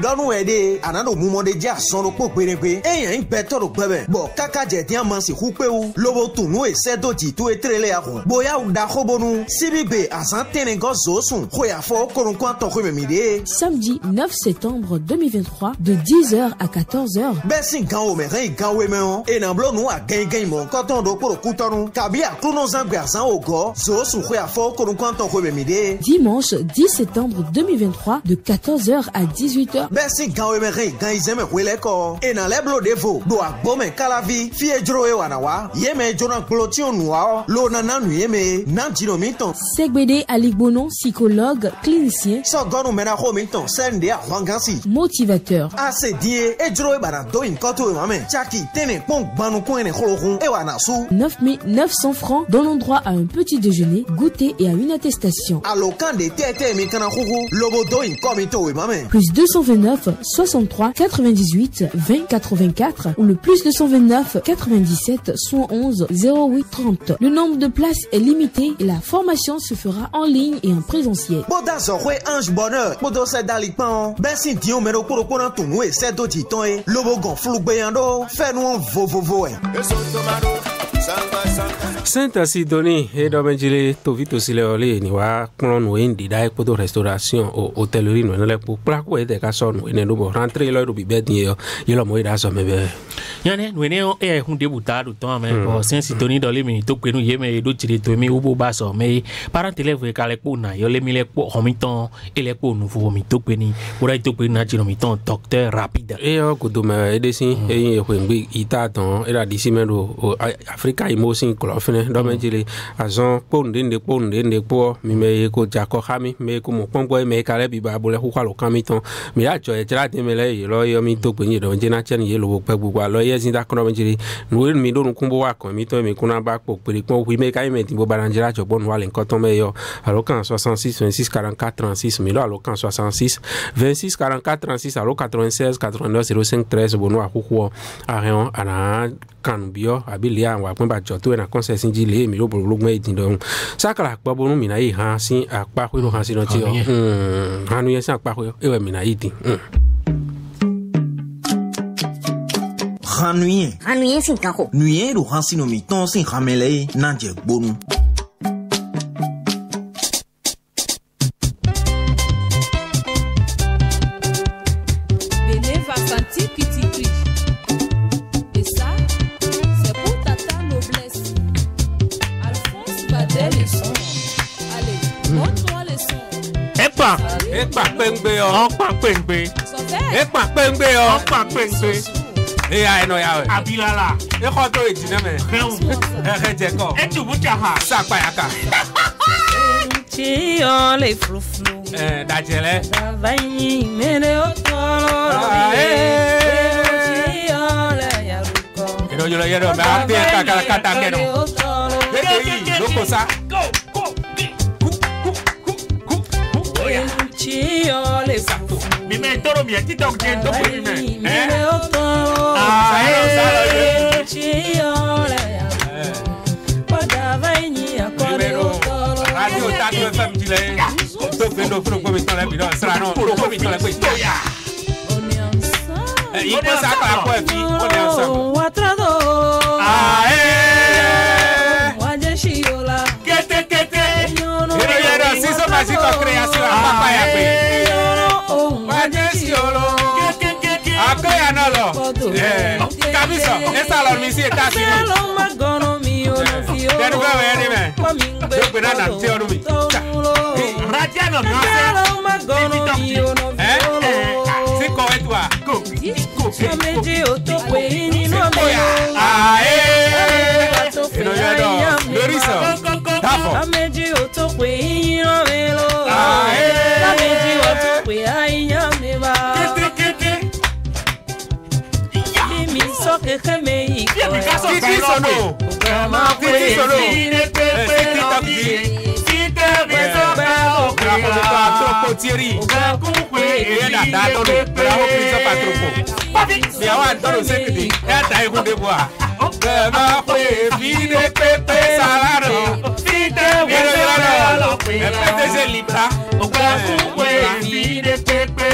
Samedi neuf septembre deux mille vingt-trois de dix heures à quatorze heures. Dimanche dix septembre deux mille vingt-trois de quatorze heures à dix-huit heures. Segbede Aligbono, psychologue, clinicien, motivateur. neuf mille neuf cents francs donnant droit à un petit déjeuner, goûter et à une attestation. Plus deux cent vingt-neuf soixante-trois quatre-vingt-dix-huit vingt quatre-vingt-quatre ou le plus deux cent vingt-neuf quatre-vingt-dix-sept cent onze zéro huit trente. Le nombre de places est limité et la formation se fera en ligne et en présentiel. Ange Bonheur, Bodo Sedalipan, Bessin Dion Mero Koro Koran Tunu et Sedo Jiton, Lobo Gonflou Beyando, Fenouan Vovovo. Saint Sidoni et Domenjile Tovito Sileoli ni wa klon wendi dai poto restauration au hôtellerie no le pour plako e de ka son we ne no rentrer lo bi bet ni yo yo mo ida so mebe yane we ne o e hun debuta do ton me ko Saint Sidoni do le mi to pe no ye me do chiri to mi ubo ba so me parent élève ka le po na yo le mi le po homiton e le po no fo mi to pe ni ora to pe na chiro mi ton docteur rapide e o ko do me e de sin e ko ngbi ita ton e la disi me do Africa emotion ko fene do me jile azon ponde de ponde de po mi me ko jako khami me ko mo pongo me kale bi ba bole ko lo kamiton mi ya jo e tra de me le lo yo mi to pe ni do jena chen ye lo pe bu lo ye sin da ko me jile no mi do nkumbo wa ko mi to mi kuna ba po pe ko wi me kai me ti bo baranjira jo bon wa le nkoton me yo alo kan soixante-six vingt-six quarante-quatre trente-six mi lo alo kan soixante-six vingt-six quarante-quatre trente-six alo quatre-vingt-seize quatre-vingt-neuf zéro cinq treize bono a ko a rien ana kan bio abilia wa pon ba jo to na conseil sinji le mi lo bolo me din don sakala pa bonu mi na yi han sin apa ko han sin no ti o mm hanu ye san apa ko e we mi na yi din Hanuyen. Hanuyen sin kanko. Nuyen do hansino mi ton sin hamele nanje bonu. Bene va sentir petit cri. Et ça, c'est pour tata noblesse. Alphonse va des leçons. Allez, montre-moi les sons. Epa, epa pengbe o, pa pengbe. Epa pengbe o, pa pengbe. E ya no ya we. Abilala. E ko to ejina me. E ke je ko. E tu buja ha. Sa pa ya ka. Ti o le fluflu. Eh da jele. Vai mene o tolo. Eh. Ti o le yaruko. E no no yo le yero me ate kaka kata keno. Dei loko sa. Go go ku ku ku ku ku. Oya. Chiole Exacto. Mi me toro mi aquí to que to mi me. Eh. Ah, eh. Chiole. Pada vai ni akore otoro. Radio Tadio F M dile. To vendo fro ko mi tole bi do sra no. Ko mi tole ko ya. Eh, ipo sa ka ko e fi. On est ensemble. Watrado. Ah, eh. Waje shiola. Kete kete. Yero yero siso magico creación papa ya pe. Waje shiola. Ako ya no lo. Eh, Camiso, esa la misi está así. Denu ga we ni me. Yo pe na na ti oru mi. Radiano no hace. Eh? Si ko etua. Go. Go. Ameji otokwe ni no me. Ah eh. No yo do. Loriso. Tafo. Ameji otokwe ni no me lo. Ah eh. Ameji otokwe ai nyame ba. Mi so que que me y Titi sono. Titi sono. Titi tapi. Titi beso Bravo pa troppo Thierry. E da da todo. Bravo prisa pa troppo. Mi awa todo sekiti. E ta e kunde boa. Kama foi fide pepe salado. Fide beso. E pete se libra. O ka foi fide pepe.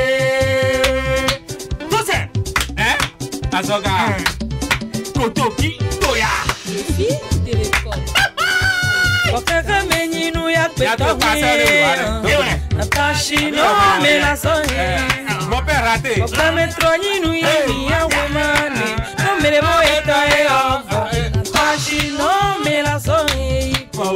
Azoga. Kotoki toya. Fille de l'école. Okeke meninu ya Ya peta. Atashi no me la sonye. Mon père raté. Oka metronyinu ya mi ya womani. No me le moeta e ovo. Atashi no me la sonye.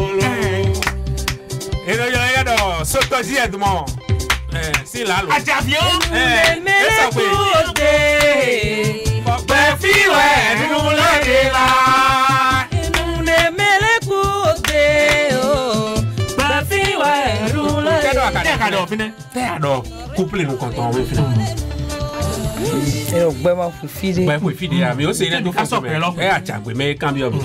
Et là, il y a des sautosi Edmond. Si là, l'eau. Avion. Eh, ça fait. Befiwe, nous l'avons là. Nous ne me le coûte. Befiwe, nous l'avons. Alors, couple nous comptons, oui, finalement. Et donc, ben, moi, faut filer. Ben, faut filer, mais aussi, il y a deux façons. Eh, à Tchagwe, mais quand bien.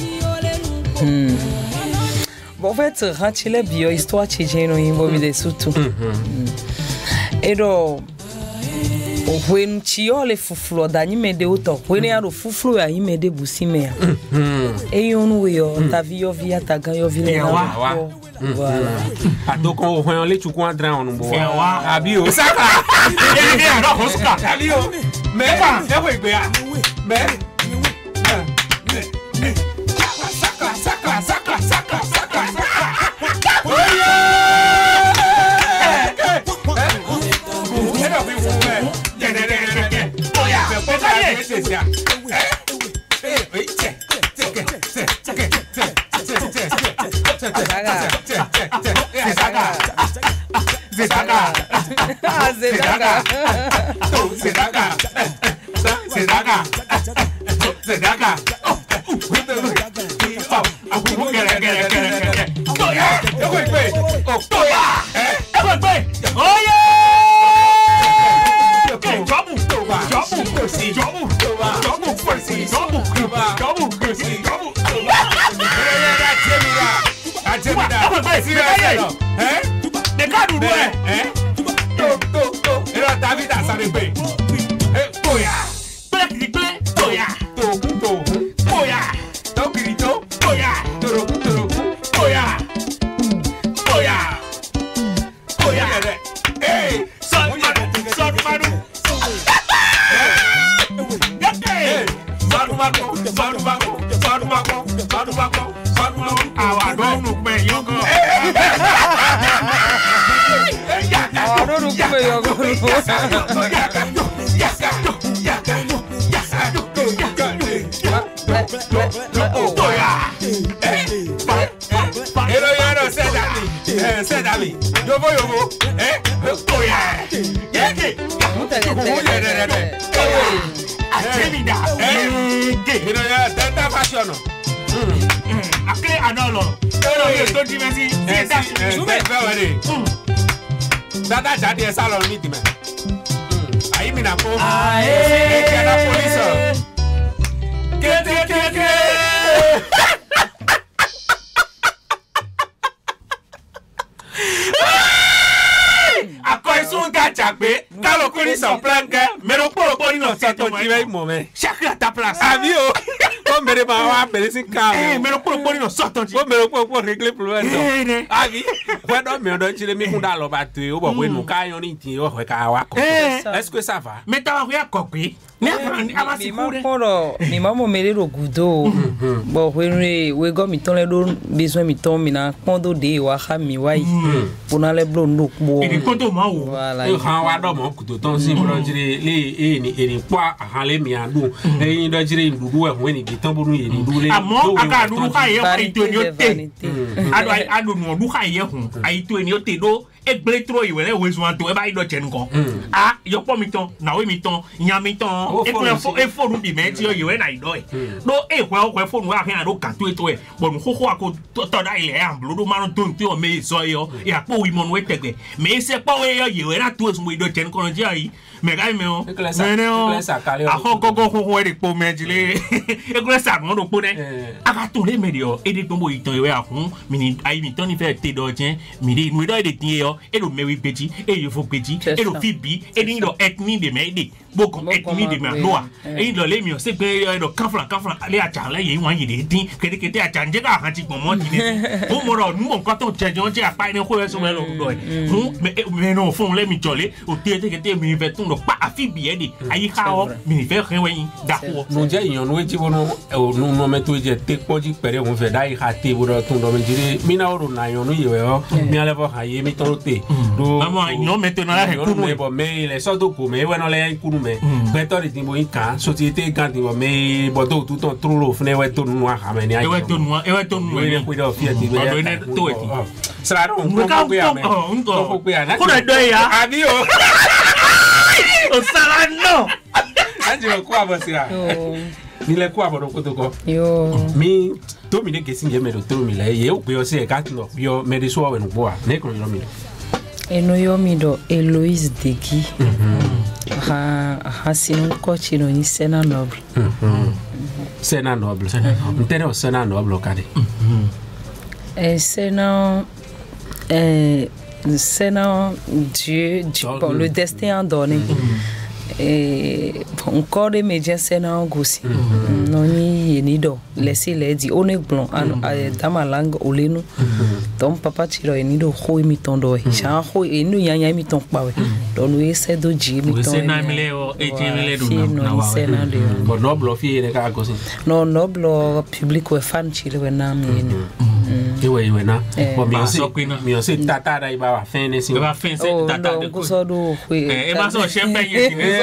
Bon, en fait, quand il est bio, histoire de Tchadien, il va me surtout. Et donc, when chiole fuflo da nyime de uto when ya ro fuflo ya nyime de busime ya e yonu we yo ta vi yo via ta gan yo vile na wa voilà adoko o hon le chuku andra onu bo abi o saka e ni aro ko saka abi o me e we gbe a me saka saka saka saka saka oye Dada jadi salon ni time. Ayi mina ko. E ti na police. Ke ils sont pleins que mais le polo polo non c'est ton tu vas moment chacun à ta place ami o comme me ba wa pele sin ka eh mais le polo polo non sort ton comme le polo polo régler problème ami ouais non mais on chile mi kunda lo ba tu o bo we nu ka yon ni ti o ka wa ko est-ce que ça va mais ta wa ko pe ni avance court polo mi mamo mele ro gudo bo we we go mi ton le do besoin mi ton mi na kondo de wa ha mi wai pona le blo ndo bo e kondo ma o voilà e han wa do mo kuto ton si mo jire le e ni e ni kwa han le mi adu e yin do jire ndudu e ho ni bi ton bo nu e ni ndu le amo aka du ka ye ko ito ni o te adu adu no du ka ye hu ai to ni o te do e gbe tro iwe le we so an to e ba ido chen nkan ah yo po mi ton na we mi ton nya mi ton e ko e fo nu bi me ti o iwe na ido e do e ko o ko fo nu a kan do kan to e to e bo nu ko ko ko to da ile am blu do ma no to to me so yo e a po wi mo nu e tege me se po we yo iwe na to e so we do chen kon ji ai me ga me o me ne o a ko ko ko ko e po me ji le e ko sa no do po ne aka to le me dio e de to mo iton iwe a hun mi ni ai mi ton ni fe te do chen mi de nu do e de tin yo e lo mewi peji e yo fo peji e lo fibi e ni lo ethnie de me de boko ethnie de me loa e lo le mi o se pe e lo kafla kafla le a cha le yi wan yi de tin kede kede a cha nje ka han ti pon mo ti ni o mo ro nu mo nkan to je je a pa ni ko e so me lo do e mu me no fun le mi jole o te te kede mi fe tun lo pa afibi e de ayi ka o mi fe ren we da ko no je yan no e ti wono no no me to je te poji pere won fe dai ha te bo do tun do me jire mi na oro na yon no ye o mi ale bo ha ye mi to te Maman, non maintenant là kunu me bo me le so do ko me we no le kunu me beto di timbo inka société kan di bo me bo do tout ton trolo fne we to nu ha me ni ai e we to nu e we to nu we ku do fiat we do ne to e sra ro un ko ku ya me to ko ku ya na ko do ya abi o o sara no anjo ku abosira ni le ku abodo ko to ko yo mi to mi de ke sinje me do to mi le ye o pe o se ka no yo me de so we no boa ne ko yo mi eno yo mi do Eloise Degi ha ha sinu ko chino ni Sena Noble Sena Noble ntene o Sena Noble kade eh Sena eh Sena Dieu bon le destin a donné et encore des médias Sena Ngosi non ni ni do laisser les dit on est blanc dans ma langue olenu donc papa tiro ni do ho mi ton do cha ho e no yanya mi ton pa we don we se do ji mi ton we se na mi le o e ti mi le do na wa bo noble fi e ka gosi no noble public we fan chile we na mi ni e we we na bo mi se mi se tata dai ba wa fin ne si ba fin se tata de ko so do we e ma so champagne ni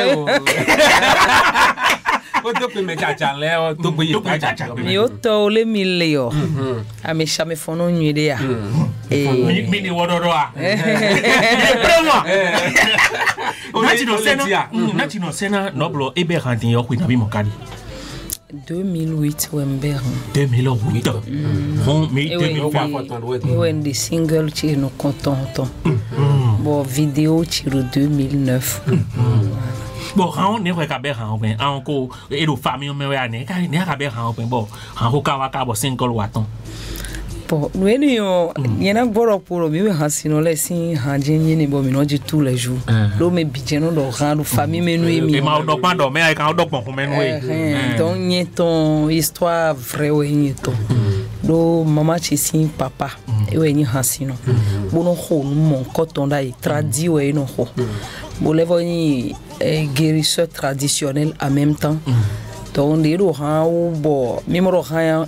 o to pe me chacha le o to pe ye chacha mi o to le mi le yo a me chame fono nwide ya e mi ni wodoro a e premo o na ti no sena na ti no sena Noble e be rantin yo ku na bi mo kadi deux mille huit Wember deux mille huit bon mais deux mille huit ouais des singles qui nous comptons bon vidéo tiro deux mille neuf bon on ne ka be han ben an ko e do famille me we ane ka ne ka be han ben bon han ko ka wa ka bo single waton bon nous yo yena gboro poro mi we han sino le sin han jinyi ni bo mi no ji tous les jours lo me bidje no do han do famille me nu mi e ma do pan do me ai ka do pon ko me nu e donc nyeton histoire vrai we nyeton do mama chi sin papa e we ni han sino bo no ho no mon koton dai tradi we no ho bo le voni guérisseur traditionnel en même temps donc les ro han ou bo mimoro han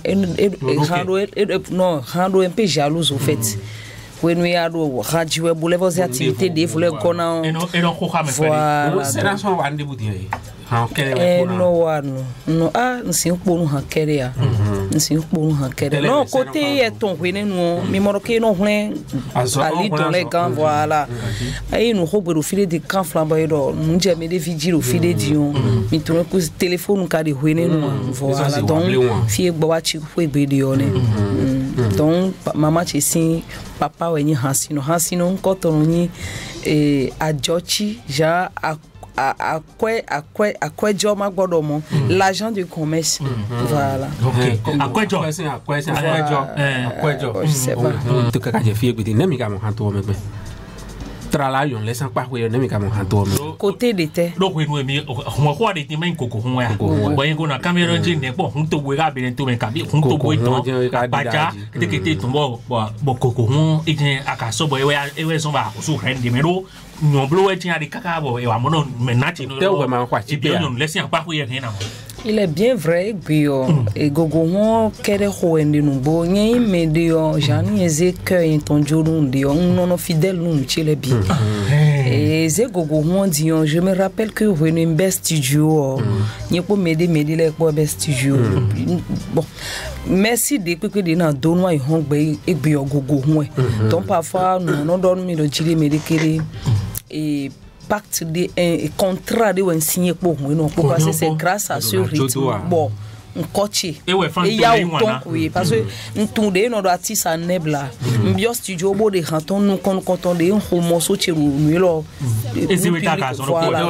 non han un peu jalouse au fait when we are radio bo le vos activités de voler kona et non et non ko ka me faire c'est dans son wande bouti ha kere no wano no ah nsin kponu ha kere ya nsin kponu ha kere non côté est ton wene no mimoro ke no hlen ali dans les gants voilà aí no roubo do filé de camp flamboyant do nje me de vidéo au filé dion mi tourne ko téléphone ka de wene no voilà donc fie gbo wa chi ko ebe de yo ne donc mama chi sin papa we ni hasino hasino ko to ni eh ajochi ja à quoi à quoi à quoi job ma gbodo mo l'agent du commerce voilà à quoi job à quoi c'est à quoi job à quoi job je sais pas to ka je fie gbiti nemi ka mo han to me tra la yon le san pa we nemi ka mo han to me côté de terre. Donc we no mi ho ho de ti men koko ho ya. Bo yin ko na camera ji ne bo hun to we ga bi to men ka bi hun to we to. Ba ja kete kete to bo bo koko ho e je akaso bo e we e we so ba so ren de mero. Non blo e ti ari kaka bo e wa mo no menati no. Te we ma kwa ti be. Non laisse en pas ho ye rien na. Il est bien vrai que et gogo mo kere ho ende no bo nye me de yo jani eze que ton joru de yo non no fidèle no chile bien. Et ze gogo mo di yo je me rappelle que when in best studio nye po me de me de le po best studio. Bon merci de que de na do no ai hon gbe egbe yo gogo mo. Donc parfois non non don mi do chile me de kere et pacte de un contrat de un signé pour moi non pour parce que c'est grâce à ce rythme bon un coach et il y a autant oui parce que nous tourner nos artistes à nebla bio studio bo de canton nous quand quand on de un morceau chez nous là et c'est oui kaka so voilà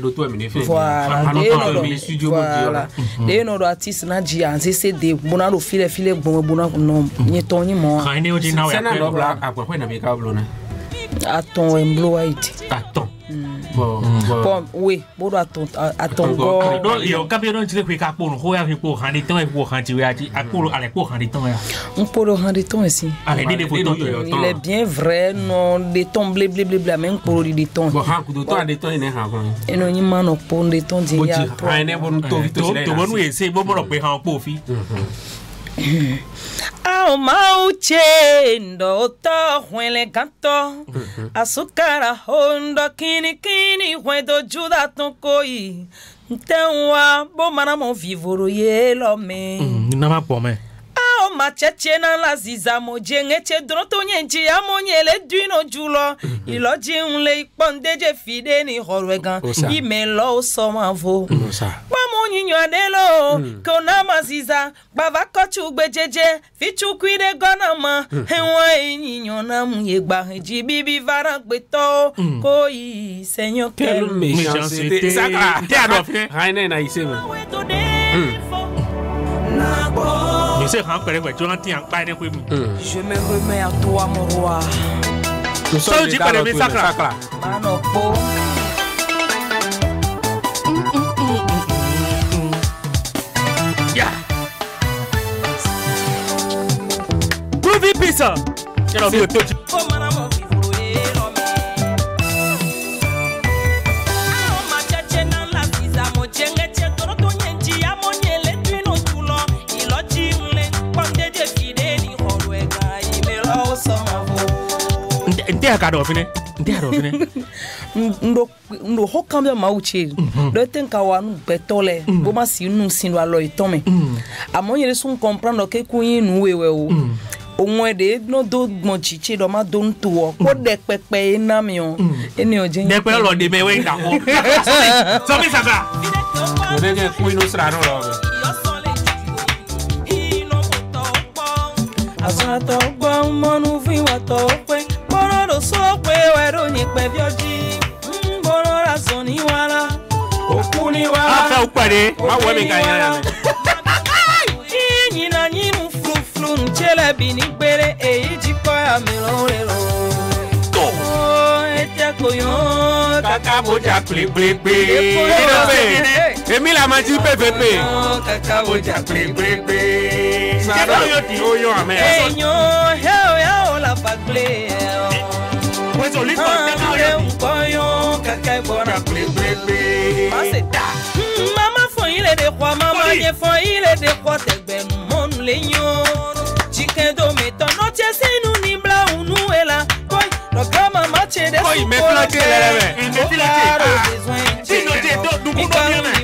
voilà de nos artistes na dia c'est des bona do file file bon bona non ni ton ni mo c'est na dobla apa quoi na be kablo na aton emblo haiti aton bon bon oui bon aton aton go donc yo campeonato de que ka po no ho ya ko handi ton e ko handi we ati akolo ale ko handi ton ya on peut handi ton ici ale de photo il est bien vrai non de ton blé blé blé blé même pour de ton bon ha ku do to de ton ne ha ko e no ni mano po de ton di ya to ha ne bon to to to bon we se bo mo pe ha po fi Ao mauche ndo to huele canto azúcar hondo kini kini huedo juda tonkoi ntewa bo manamo vivoro yelo me na ma po me Ao macheche na la ziza mojenge che dronto nyenji amonyele duino julo iloji unle ipondeje fide ni horwegan imelo so mavo nyinyo adelo kona maziza baba kochu gbejeje fichu kwide gonama enwa nyinyo na muyegba ji bibi vara gbeto ko yi senyo quelle méchanceté sacra te adofie raine na iseme je sais quand père que tu entends pas de quoi je me remets à toi mon roi nous sommes dit pas de sacra manopo Groovy pizza. You know, touch. Ndia ka do fine. Ndia do fine. Ndo ndo hokambia mauche. Do tenka wanu betole. Boma si nu sinu alo itome. Amonye sun comprendre que kuyin nu wewe o. Onwe de no do mochiche do ma don to ko de pepe na mi o. Eni oje. De pe lo de me we nda ko. So mi saka. O de ke kuyin no sra no lo. Asato gba monu fi wa to pe. Boro do so pe we ro ni pe bioji. Boro ra so ni wala. Okuni wala. Afa upare. Ma wo mi kan ya. Nyina nyinu flu flu nchele bini gbere eyi jiko ya mi lore lo. To. Ete koyon kaka boja ple ple ple. Emi la ma ti pe pe pe. Kaka boja ple ple ple. Sa yo ti o yo ame. Enyo he o ya o la pa ple. Pues o listo te na yo. Koyon kaka boja ple ple ple. Ma se ta. Mama fo ile de kwa mama ye fo ile de kwa tegbe mon leño. Chicken do me to no che sinu ni bla unu ela. Koi no kama mache de su. Koi me planche le le. Me planche. Si no te do du ko bien.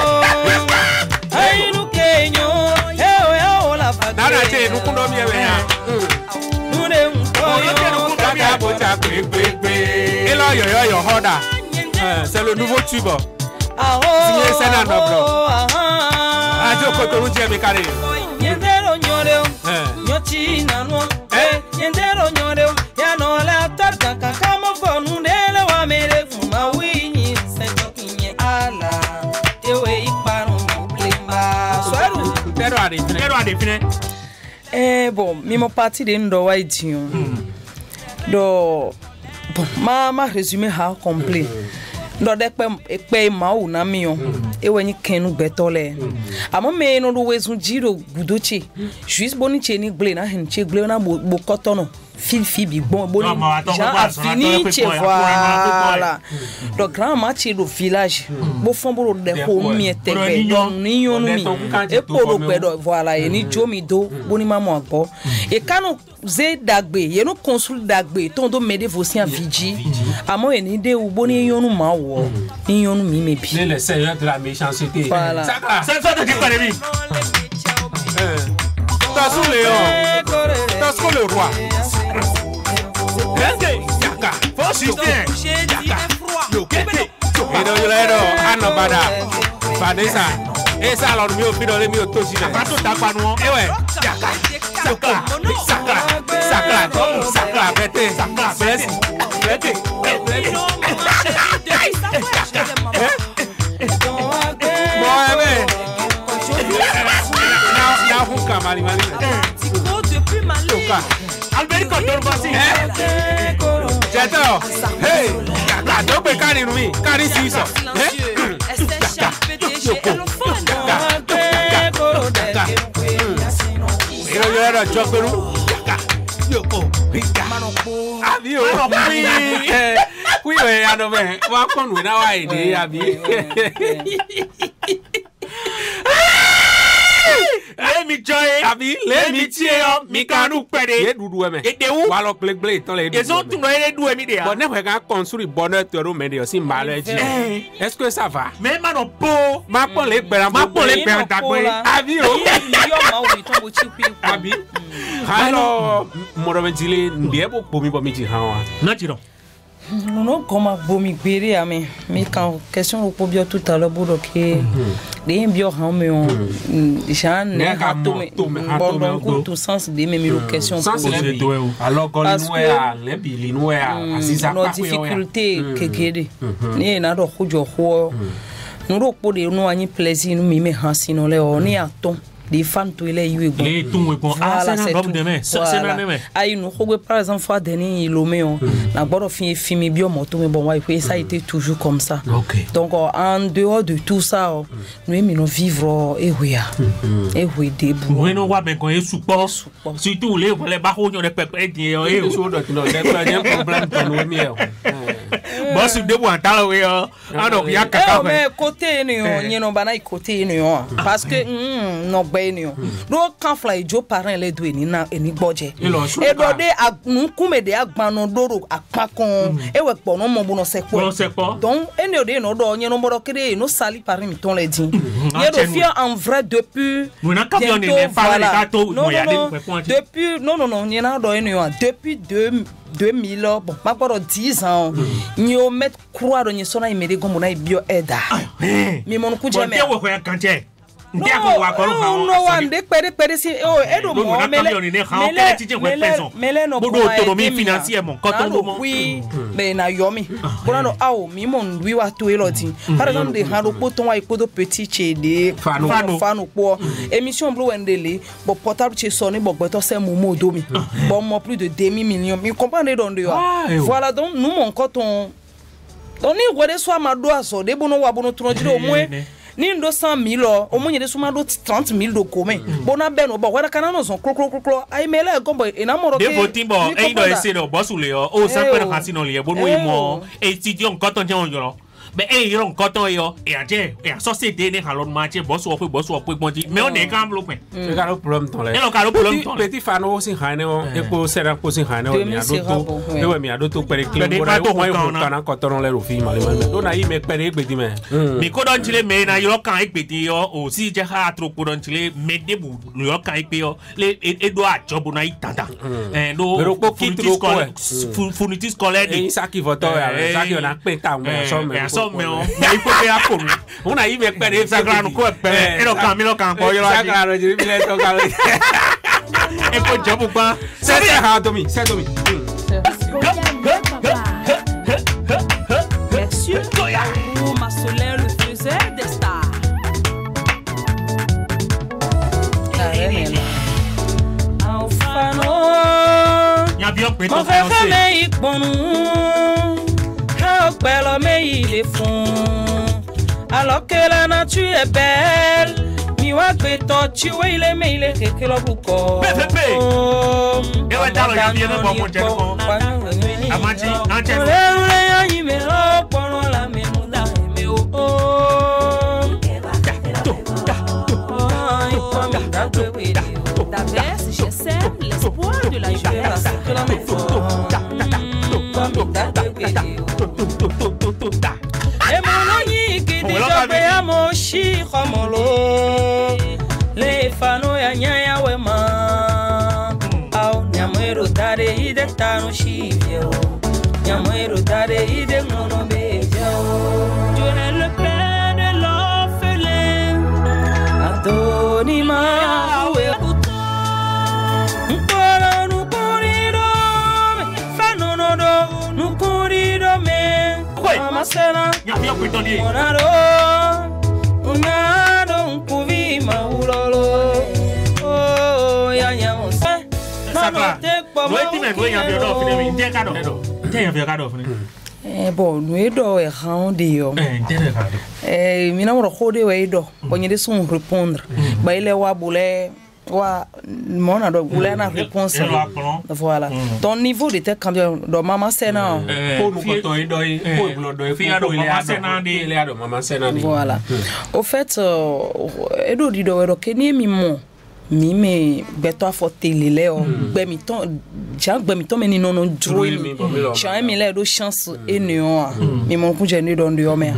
Ai nu kenyo. Eo eo la fa. Na na che nu ku do mi e ya. Nu de un koyo. Kaka boja ple ple ple. Et là yo yo yo hoda. C'est le nouveau tube. Signé Sena Noblo. Ah, je crois que vous dites, mais carré. Yendero nyore. Nyoti nanwo. Eh, yendero nyore. Ya no la tarta kama fonu dele wa mere fuma winyi sento kinye ala. Ewe iparun blimba. Swaru. Pero a define. Pero a define. Eh bon, mi mo parti de ndo wa idion. Do bon, ma ma résumé ha complet. ndo de pe pe ma o na mi o e we ni kenu gbeto le amo me no do wezu jiro gudoche juste boni che ni gle na hen che gle na bo koto no fil fil bi bon boni ja fini che voilà le grand match do village bo fombo de ho mi etebe don ni yonu mi e polo pedo voilà e ni jomi do boni mamo agbo e kanu ze dagbe ye no consul dagbe ton do mede vosi en vigi amo e ni de u boni yonu ma wo ni yonu mi me bi le seigneur de la méchanceté voilà ça ça ça de qui parle mi t'as sous Léon t'as sous le roi Yaka, faut soutenir. Yaka, yo kete. Edo yolero, ano bada. Badesa. Esa lo mi o pido le mi o toshi na. Pato takwa nu. Ewe. Yaka. Sakla. Sakla. Sakla. Sakla bete. Sakla bless. Bete. Bete. Boy we. Now now huka mali mali. Depuis Mali. Alberico Torbasi. J'adore. Hey, la dope cari mi, cari si so. Yo yo era Joperu. Yoko. Abi o. Eh, oui we ano be. Wa kon we na wa ide abi. Let me joy abi let me tie mi kanu pede ye dudu eme e dewu wa lo gle gle ton le ils ont tout noyé du emi de bon ne ka construire bonheur te ro me de aussi malheur ji est-ce que ça va mais ma no po ma pon le gbera ma pon le gbera dagbe abi o yo ma wi ton bo chi pi abi alors mo ro me dile ndie bo po mi bo mi ji han wa na ti ro non non comment bomi gbere ame mais quand question au pobio tout à l'heure bodo ke de bio han me on jan ne ha to me bon donc tout sens de même question sens le do alors quand nous ya le bi li nous ya asisa no difficulté ke gede ni na do khojo ho no ro po de no anyi plaisir no mi me han sino le o ni aton des fans tout les yeux bon les tout bon ah c'est un homme de main ça c'est un homme aïe nous faut par exemple fois dernier il lomé on na bodo fin film bio moto mais bon ouais ça a été toujours comme ça donc en dehors de tout ça nous aimons vivre et oui et oui debout oui non wa ben quand est support surtout les les barreaux de pépé et et so do no des problème pour nous mieux bon sur debout en talent oui alors il y a caca mais côté ni on ni non bana côté ni on parce que non benio do kan fly jo parent le do ni na eni gboje e do de nkume de agbanu doro apakon e we po no mo bo no sepo donc eni o de no do yen no mo kere no sali parent mi ton le din ye do fi en vrai depuis depuis non non non ni na do eni depuis deux deux mille bon pas encore dix ans ni o met croire ni sona imede gomo na bio eda mi mon ku jeme non non non ande pere pere si oh edo mo mele mele no bodo autonomie financière mon quand on oui mais na yomi bona no awo mi mon wi wa to eloti par exemple de hando poton wa ikodo petit che de fanu fanu po émission blue wendele bo portable che soni bo gbeto se mo modo mi bon mo plus de demi million mi comprendre donc de voilà donc nous mon coton donc ni gwede so amado aso de bono wa bono tronjiro au moins ni ndo cent mille o mo nyede suma do trente mille do come bona beno bo wada kana no son kro kro kro ai mele gombo ina moro ke de votimbo e ndo ese do bosu le o san pe na sino le bonu imo e ti di on koton je on yo be e yo on koton yo e aje e société ne halon ma je bosu o pe bosu o pe gbonji me on e kan blo pe e ka lo problem ton le e lo ka lo problem ton petit fano sin hane o e ko sera ko sin hane o mi adoto e we mi adoto pere kile mo ra o mo kana koton le ro fi male male do na yi me pere egbedi me mi ko don chile me na yo kan egbedi yo o si je ha tro ko don chile me debu yo kan egbe yo le e do ajobo na itanda eh do funitis scolaire e sa ki voto ya sa ki na pe ta mo so me so me o na ipo pe akonu una yi me pere sagra no ko pe e lo kan mi lo kan bo yo la sagra ro ji mi le to ka e ko jobu pa se se ha to mi se to mi Monsieur Thomas Soler le faisait des stars. Alfano ya bio pe to mo fe fe me iponu ha pèle mais il est fond. Alors que la nature est belle, mi wa beto tu vois il est mais il est que le bouco. Bébé. Et ouais t'as le bien bon mon Dieu. Amati, ante. Le le y me lo pono la me muda me o. D'Averse, G S M, l'espoir de la jeunesse. Et mon ami qui dit que à mon chi comme l'eau. Les fano ya nyaya wema. Au nyamero tare ide tano shivyo. Nyamero tare ide mono bejo. Dieu est le père de l'orphelin. Adonima. Masena, monado, monado, un kuvi maulolo. Oh, ya ya onse. Sapa, no eti me goya bi odo fini mi, nte ka do. Nte ya bi ka do fini. Eh bon, no edo e round yo. Eh, nte ka do. Eh, mina mo khode we edo. Bonye de son répondre. Ba ile wa boule wa mon ado boule na réponse. Voilà. Ton niveau de tête quand do mama sena. Pour nous quand on est dans pour nous dans fia do mama sena di le ado mama sena di. Voilà. Au fait edo di do edo keni mi mo mi me beto afo tele le o gbe mi ton ja gbe mi ton me ni no no dro mi ja mi le do chance enu a mi mo ku je ni do ndo me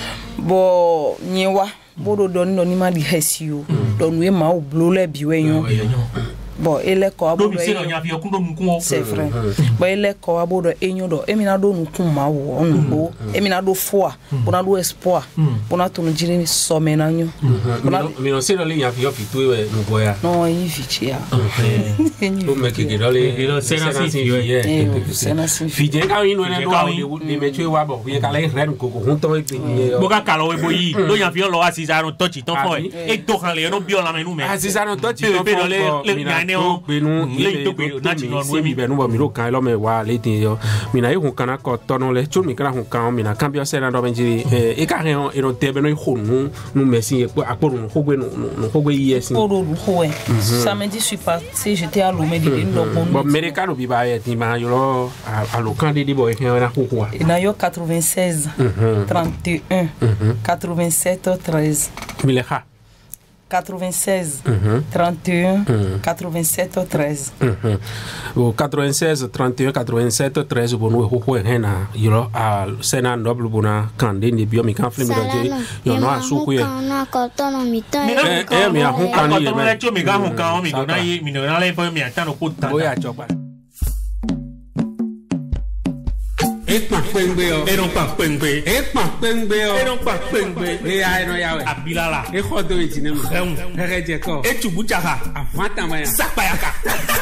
bo nyewa bo do do ni ma di hesio do nu e ma o blo le biwe yon bon ele ko abodo c'est vrai bon ele ko abodo enyo do emina do nu kun ma wo onbo emina do foi bona do espoir bona to no jiri so menanyo mi no se do le ya fi ofi tu e no boya no yi fi ya o me ke do le se na si se na si fi je ka yin no le do ni me tu wa bo ye ka le ren ko ko hunto e bo ka ka lo we boyi do ya fi lo asisa no touch ton fo e to kan le no bi o la me nu me asisa no touch ton fo le benu le to na ti no we mi benu bo mi ro kan lo me wa le tin yo mi na e hun kana ko tono le chu mi kana hun kan mi na cambio se na do benjiri e ka re e no te benu ho nu nu merci e aporu no ho gwe no no ho gwe yes o do ho e samedi suis parti j'étais à Lomé de no bon americano bi ba e ti ma yo lo a lo kan de di bo e na ho ho e na yo quatre-vingt-seize trente et un quatre-vingt-sept treize mi le ha quatre-vingt-seize trente et un quatre-vingt-sept treize o quatre-vingt-seize trente et un quatre-vingt-sept treize bonu ho ho hena yoro a sena noble bona kande ni bio mi kan film do je yo no asu ku ye na ko to no mi ta eh eh mi a hu kan ni me me mi ga hu kan mi do na yi mi no na le po mi ata no ko ta boya chopa Ekpa pengbe o. Eron pa pengbe. Ekpa pengbe o. Eron pa pengbe. E ai no yawe. Abilala. E khodo e jinema. Eun. Hereje ko. E tubuchaka. Avanta maya. Sapayaka.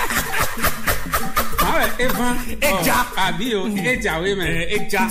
Ah ouais, Eva. Eja. Abi o. Eja we me. Eja.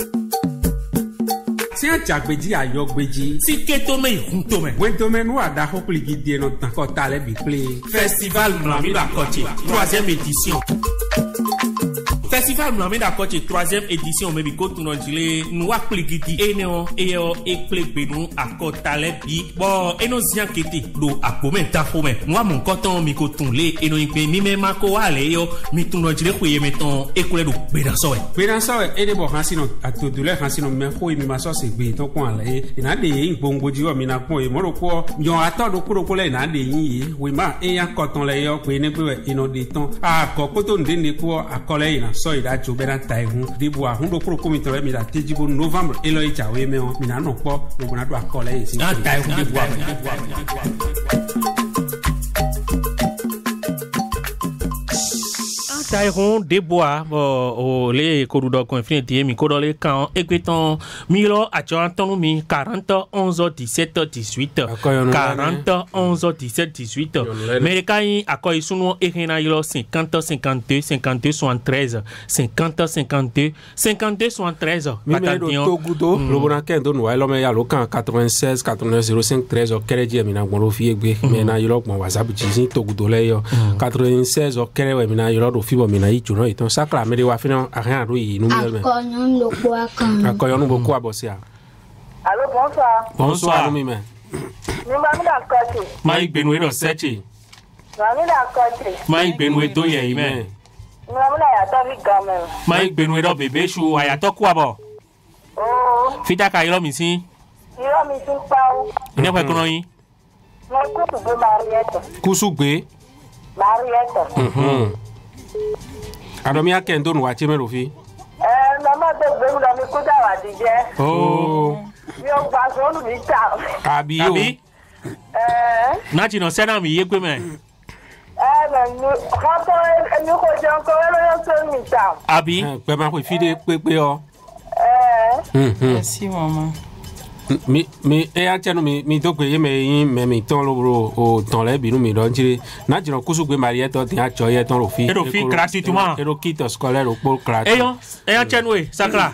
Si a jagbeji ayo gbeji. Si keto me hunto me. Wento me no ada hopli gidie no tan ko tale bi play. Festival Mlami da Kochi, troisième édition. Festival Mlami da Kochi, troisième édition. Mais biko tu non jile nous a pligiti eno eo e plebe nous a kotale bi. Bon, eno zian kete do a pome ta pome. Moi mon coton mi koton le eno ikpe mi me mako ale yo mi tu non jile kuye meton e kule do bedanso e. Bedanso e de bo hansino atodule hansino me ko mi maso se gbe to kon ale. Ina de yin gbongoji o mi na kon e mo ro ko yo atodo kuro ko le na de yin yi. We ma e yan coton le yo pe ne pe eno de ton. A ko ko to nde ne ko akole ina so ida jo bena tai hu de bo ahun do kuro ko mi to mi da tejibo November e lo icha we me o mi na no po no na do akole yi si. Na tai hu de bo. Taïron des bois bon les corridors confinés mi corridors quand écoutant milo à Toronto mi quarante onze dix-sept dix-huit quarante onze dix-sept dix-huit mais quand à quoi ils sont écrit là cinquante cinquante-deux cinquante-deux soixante-treize cinquante cinquante-deux cinquante-deux soixante-treize bataillon Togudo le bon kendo no elo me ya lo kan quatre-vingt-seize quatre-neuf zéro cinq treize o kere je mi na gbon lo fi egbe me na yilo gbon WhatsApp ji Togudo le yo quatre-vingt-seize o kere we mi na yilo do fi bo mina yi juno iton sakla me de wa fina rien ro yi nu mi me Akoyon lo po akan. akoyon nu boku abosia Allô, bonsoir. bonsoir nu mi me Ni mami da kote. mai gbenu e do sechi Mami da kote. mai gbenu e do ye yi me Ni mami da ya to bi gamen. mai gbenu e do bebe shu ayato ku abo Oh, fita ka iro mi sin iro mi sin pa o. ine pe kono yin Mo ku tu be Mariette. kusugbe Mariette. mhm adomi akendo nu wa cheme ro fi Eh, mama de gbe mi lo mi ku da wa di je. oh Mi o gba so lu mi ta. abi yo abi Eh, na chi no sena mi ye gbe me eh, na ni ko to e ni ko je ko e lo so mi ta. abi pe ma ko fi de pepe o Eh, mhm Merci, maman. mi mi e ya chenu mi mi to pe ye me yin me mi ton lo bro o ton le binu mi don jire na jino kusugbe marie to tin a cho ye ton ro fi E ro fi gratuitement. e ro kit scolaire o po gratuit eyo eyo chenu e sakla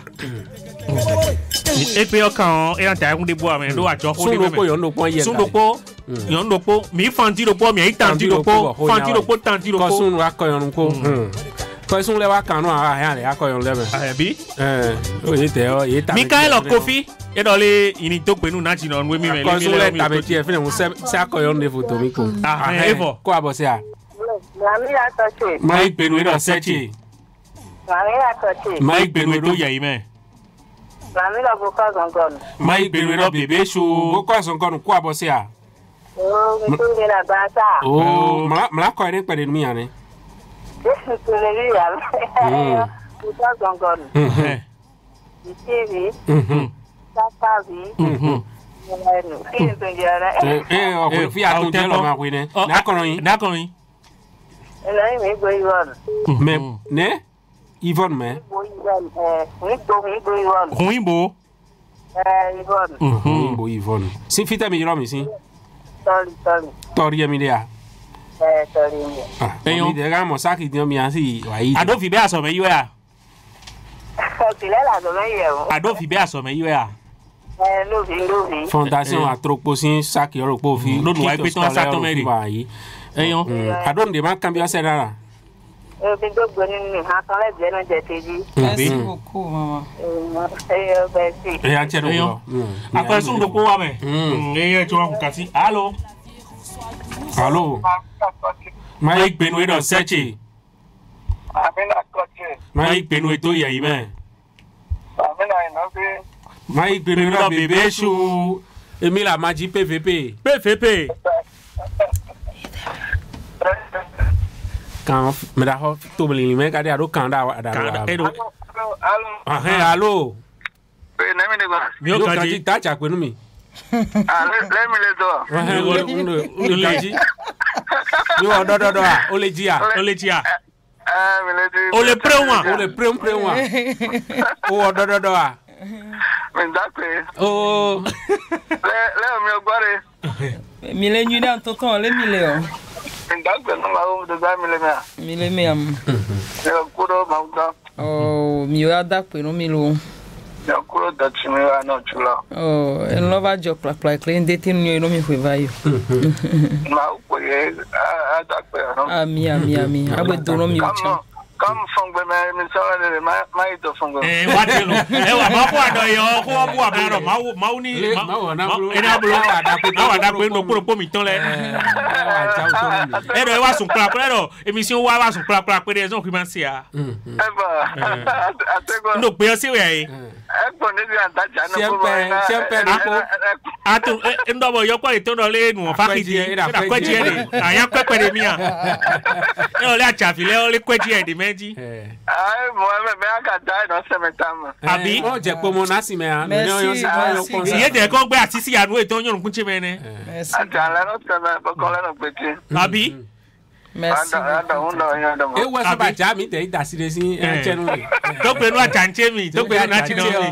e pe o kan e an ta un de bo ame do ajo ko sun de lo po me yo no po ye sun do po yon do po mi fanti do po mi ai tanti do po fanti do po tanti do ko po sun wa koyon ko ko sun le wa kanu a ha le akoyon le me abi eh o ye te o ye ta Mikael Kofi e do le ini to pe nu na chi no nwe mi me ko le sun mi le le ta be ti e fine mo se se akoyon de photo mi ko ah evo ko abosia mami da kote. mai gbenu e do sechi Mami da kote. mai gbenu e do ye yi me Mami da bu ko gongon. mai gbenu e do bebe shu ko ko son ko ko abosia Oh, mi tu de la basa. o mala mala ko ere pe de mi ane Tu le vi ya. Bu ko gongon. mhm T V, mhm Tata V. mhm Bueno, ¿quién entendió? eh o ko fi a to je lo ma ko ne na kono yin na kono yin El ahí me voy igual. me ne Yvonne me Voy igual. Eh, mi to mi voy igual. hun imbo Eh, igual. mhm bo Yvonne si fita mi ro mi si Sorry, sorry. tori mi dia Eh, sorry. ah Eyo. mi de ga mo saki di mi asi wa yi ado fi be aso me yiwe a Si le la doble llevo. ado fi be aso me yiwe a Eh, Lucy, Lucy. fondation Eh. atroposin saki ro po fi Lónìí wa ipe tí wọ́n sá tó mẹ́rin. wa yi eyo adon de ma cambio se nada Eh, ti do gboni ni ha kan le je no je teji. Merci beaucoup, maman. Eh, eh, ben si. e ya chero Eyo. ko akwa sun do ko wa me eyo ti wa ku kasi allo allo mai gbenu e do sechi Amina koche. mai gbenu e do ye yi me Amina ina bi. mai gbenu ro bebe shu emi la maji pvp pvp kan me da ho to bli me ka dia ro kan da da kan e do Allo. ah he allo Pe na mi de ba. mi o yo kan kan ji ti ta cha pe nu mi Ah, le le mi le do. ah he o le kan ji yo do do do ah o le ji ah o le ti a Eh, mi le di. o le pre wa o le pre pre wa o do do do ah Mi da pe. o Le le mi o gbare. Mi le nyu dan tonton le mi le o. Mi da pe no ma o de ba mi le me. Mi le me am. Ne ko do ma da. Oh, mi o da pe no mi lo. Ne ko do chi mi wa no chula. Oh, en lo va jo pla pla clean de tin no mi fue vai. Ma o ko ye a da pe no. Ami ami ami. Abe do no mi o cha. Come from the man, Miss Holiday, my my to from the. eh wa ti lo e wa ma ko ado yo ko wa bu abẹ ro ma wo ma wo ni ma ma wo na bulu. e na bulu Awa da pe- na wa da pe no poro po mi tan le wa cha o to mi e do e wa sun kla kla do emission wa wa sun kla kla pe de zo ki man si a Eba, atego. no pe o si we yi Ebo ni bi anta ja no Siempre, siempre dipo. atu e ndo bo yo ko e to do le nu fa ki di e da kwe ji e de na ya kwe pe de mi a e o le acha fi le o le kwe ji e de meji Ai, mo me me aka dai no se me tama. Abi? o je po mo na si me a me yo si yo ko iye de ko gbe ati si anu e to yorun kun che me ne Merci. Ata la no se me bo ko le no peti. abi Merci. Anda anda undo yo ndo mo. e wa so ba ja mi te ida si de si e chenu mi to pe nu acha nche mi to pe nu na chi no mi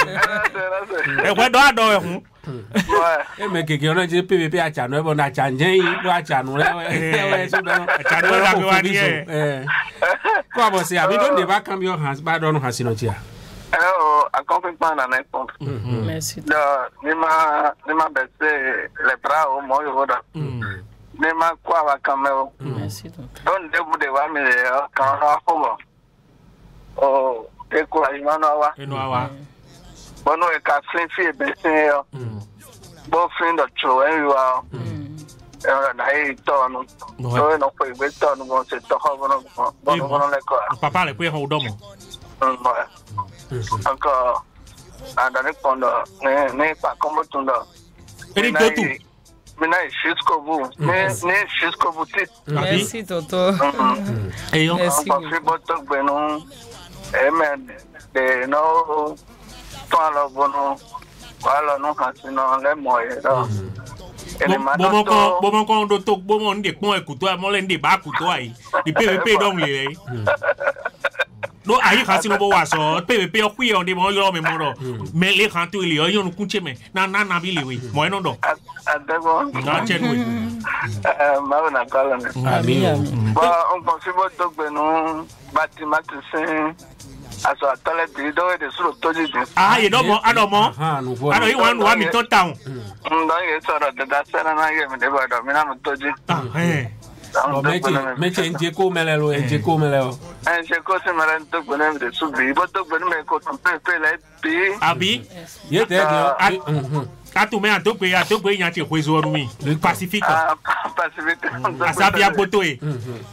e we do ado e hun e me ke ke ona je pvp a cha no e bo na cha nje yi bo a cha no le e we so be no Acha no la mi wa ni e. eh ko abo se abi don de ba cambio has ba don has no tia Eh, accompagn pas na na pont. Merci. Da ni ma ni ma bese le bra o mo yo da. Ni ma kwa wa kameo. Merci. Don début de wa mi quand on a fobo. Oh, découragement wa. Et nous wa. Bon no e ka fin fi be sin yo. Bo fin do cho en wa. Eh na e to no. So no po be to no bon se to ho bon bon bon le ko. Papa le pe ho do mo. Mm, ouais. Encore andane pondo ne ne pa como tundo. Ele do tu. Mina jusqu'au bout. Ne ne jusqu'au bout. Merci Toto. Et on va faire beaucoup de nous. Amen. De no parlo bono. Voilà non sinon les moyens. Bon bon bon bon do to bon on de pon ekuto a mo le de ba kuto ai. Di P V P don le. No ayi kan sinu bo wa so P V P o kwi on de mo yo me mo ro. Me le kan tu ile yo yo nu kunche me. Na na na bi le we. Mo eno do. Adego. Na chen we. Eh ma na kala ne. Amin. Ba on possible to gbe nu bâtiment sin aso atole di do de suro toji de. Ah, ye do mo ado mo. Ah, no vo. Ado yi wan wa mi to town. Ndo ye so ro de da sena na ye me de ba do mi na mo toji. Ah, eh. Bon, meche meche njeko melelo njeko melelo. Eh, njeko se mara to gbe de subi, bo to gbe me ko to pe pe le bi. Abi. Ye de de. Atu me atu pe atu pe yan ti kwezo oru mi. Pacific. Ah, Pacific. Asabia boto e.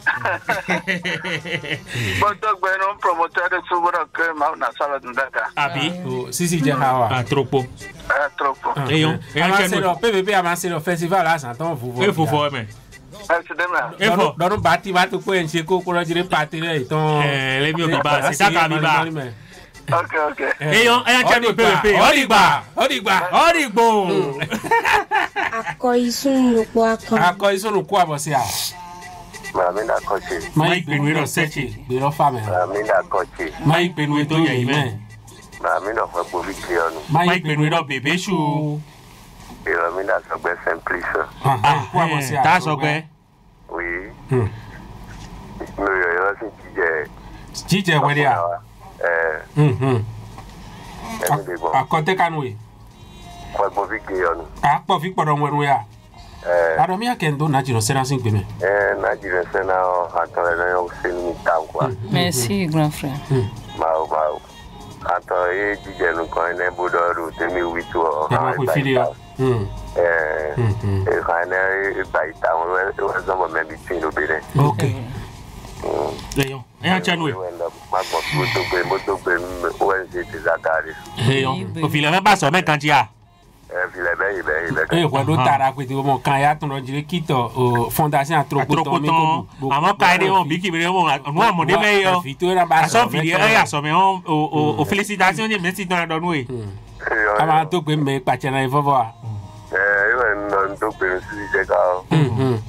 Bo to gbe no promoteur de subura ke ma na sala ndaka. Abi. Sisi je hawa. Ah, tropo. Ah, tropo. Et on, et on P V P avancé le festival là, ça t'en vous. Il faut voir mais. Dans dans bâti va tout quoi njeko pour dire partenaire ton. Eh, les mieux biba, c'est ça ka biba. Ok, ok. Et on, et on tient le P V P. Odigba, odigba, odigbo. Akoisun loko akon. Akoisun loko abosi a. Mami na kochi. Mai penu ro sechi, be ro fame. Mami na kochi. Mai penu to ye ime. Mami na fa bobi kionu. Mai penu ro bebe shu. Mami na so be simplice. Ah, kwa abosi a. Ta so gbe. Oui. Hmm. No yo yo si jije. Jije we dia. Eh. Mhm. Akote kanwe. Kwa bobi kionu. Ah, po fi podo nweru ya. Eh. Ado mi akendo na jiro sena sin pe me. Eh, na jiro sena o atole na yo sin mi tam kwa. Merci grand frère. Mau mau. Ato e jije nu ko ne bodo ru te mi witu o. Ma ko video. Hmm. Eh. Eh, kana e baita o o zama me bitin do bere. Okay. Leon, et on tient we. Ma bo to gbe mo to gbe o en se ti zakari. Leon, o fi le me ba so me kan ti a. Eh, fi le be be be. Eh, kwa do tara kwete mo kan ya ton jire kito o fondation Atropoton mi ko. Amo ka de on bi ki me mo no amode me yo. Aso fi e aso me on o o félicitations ni merci don don we. Ama to gbe me pa chena e fovo a. Eh, yo en to gbe si je ka. Mhm.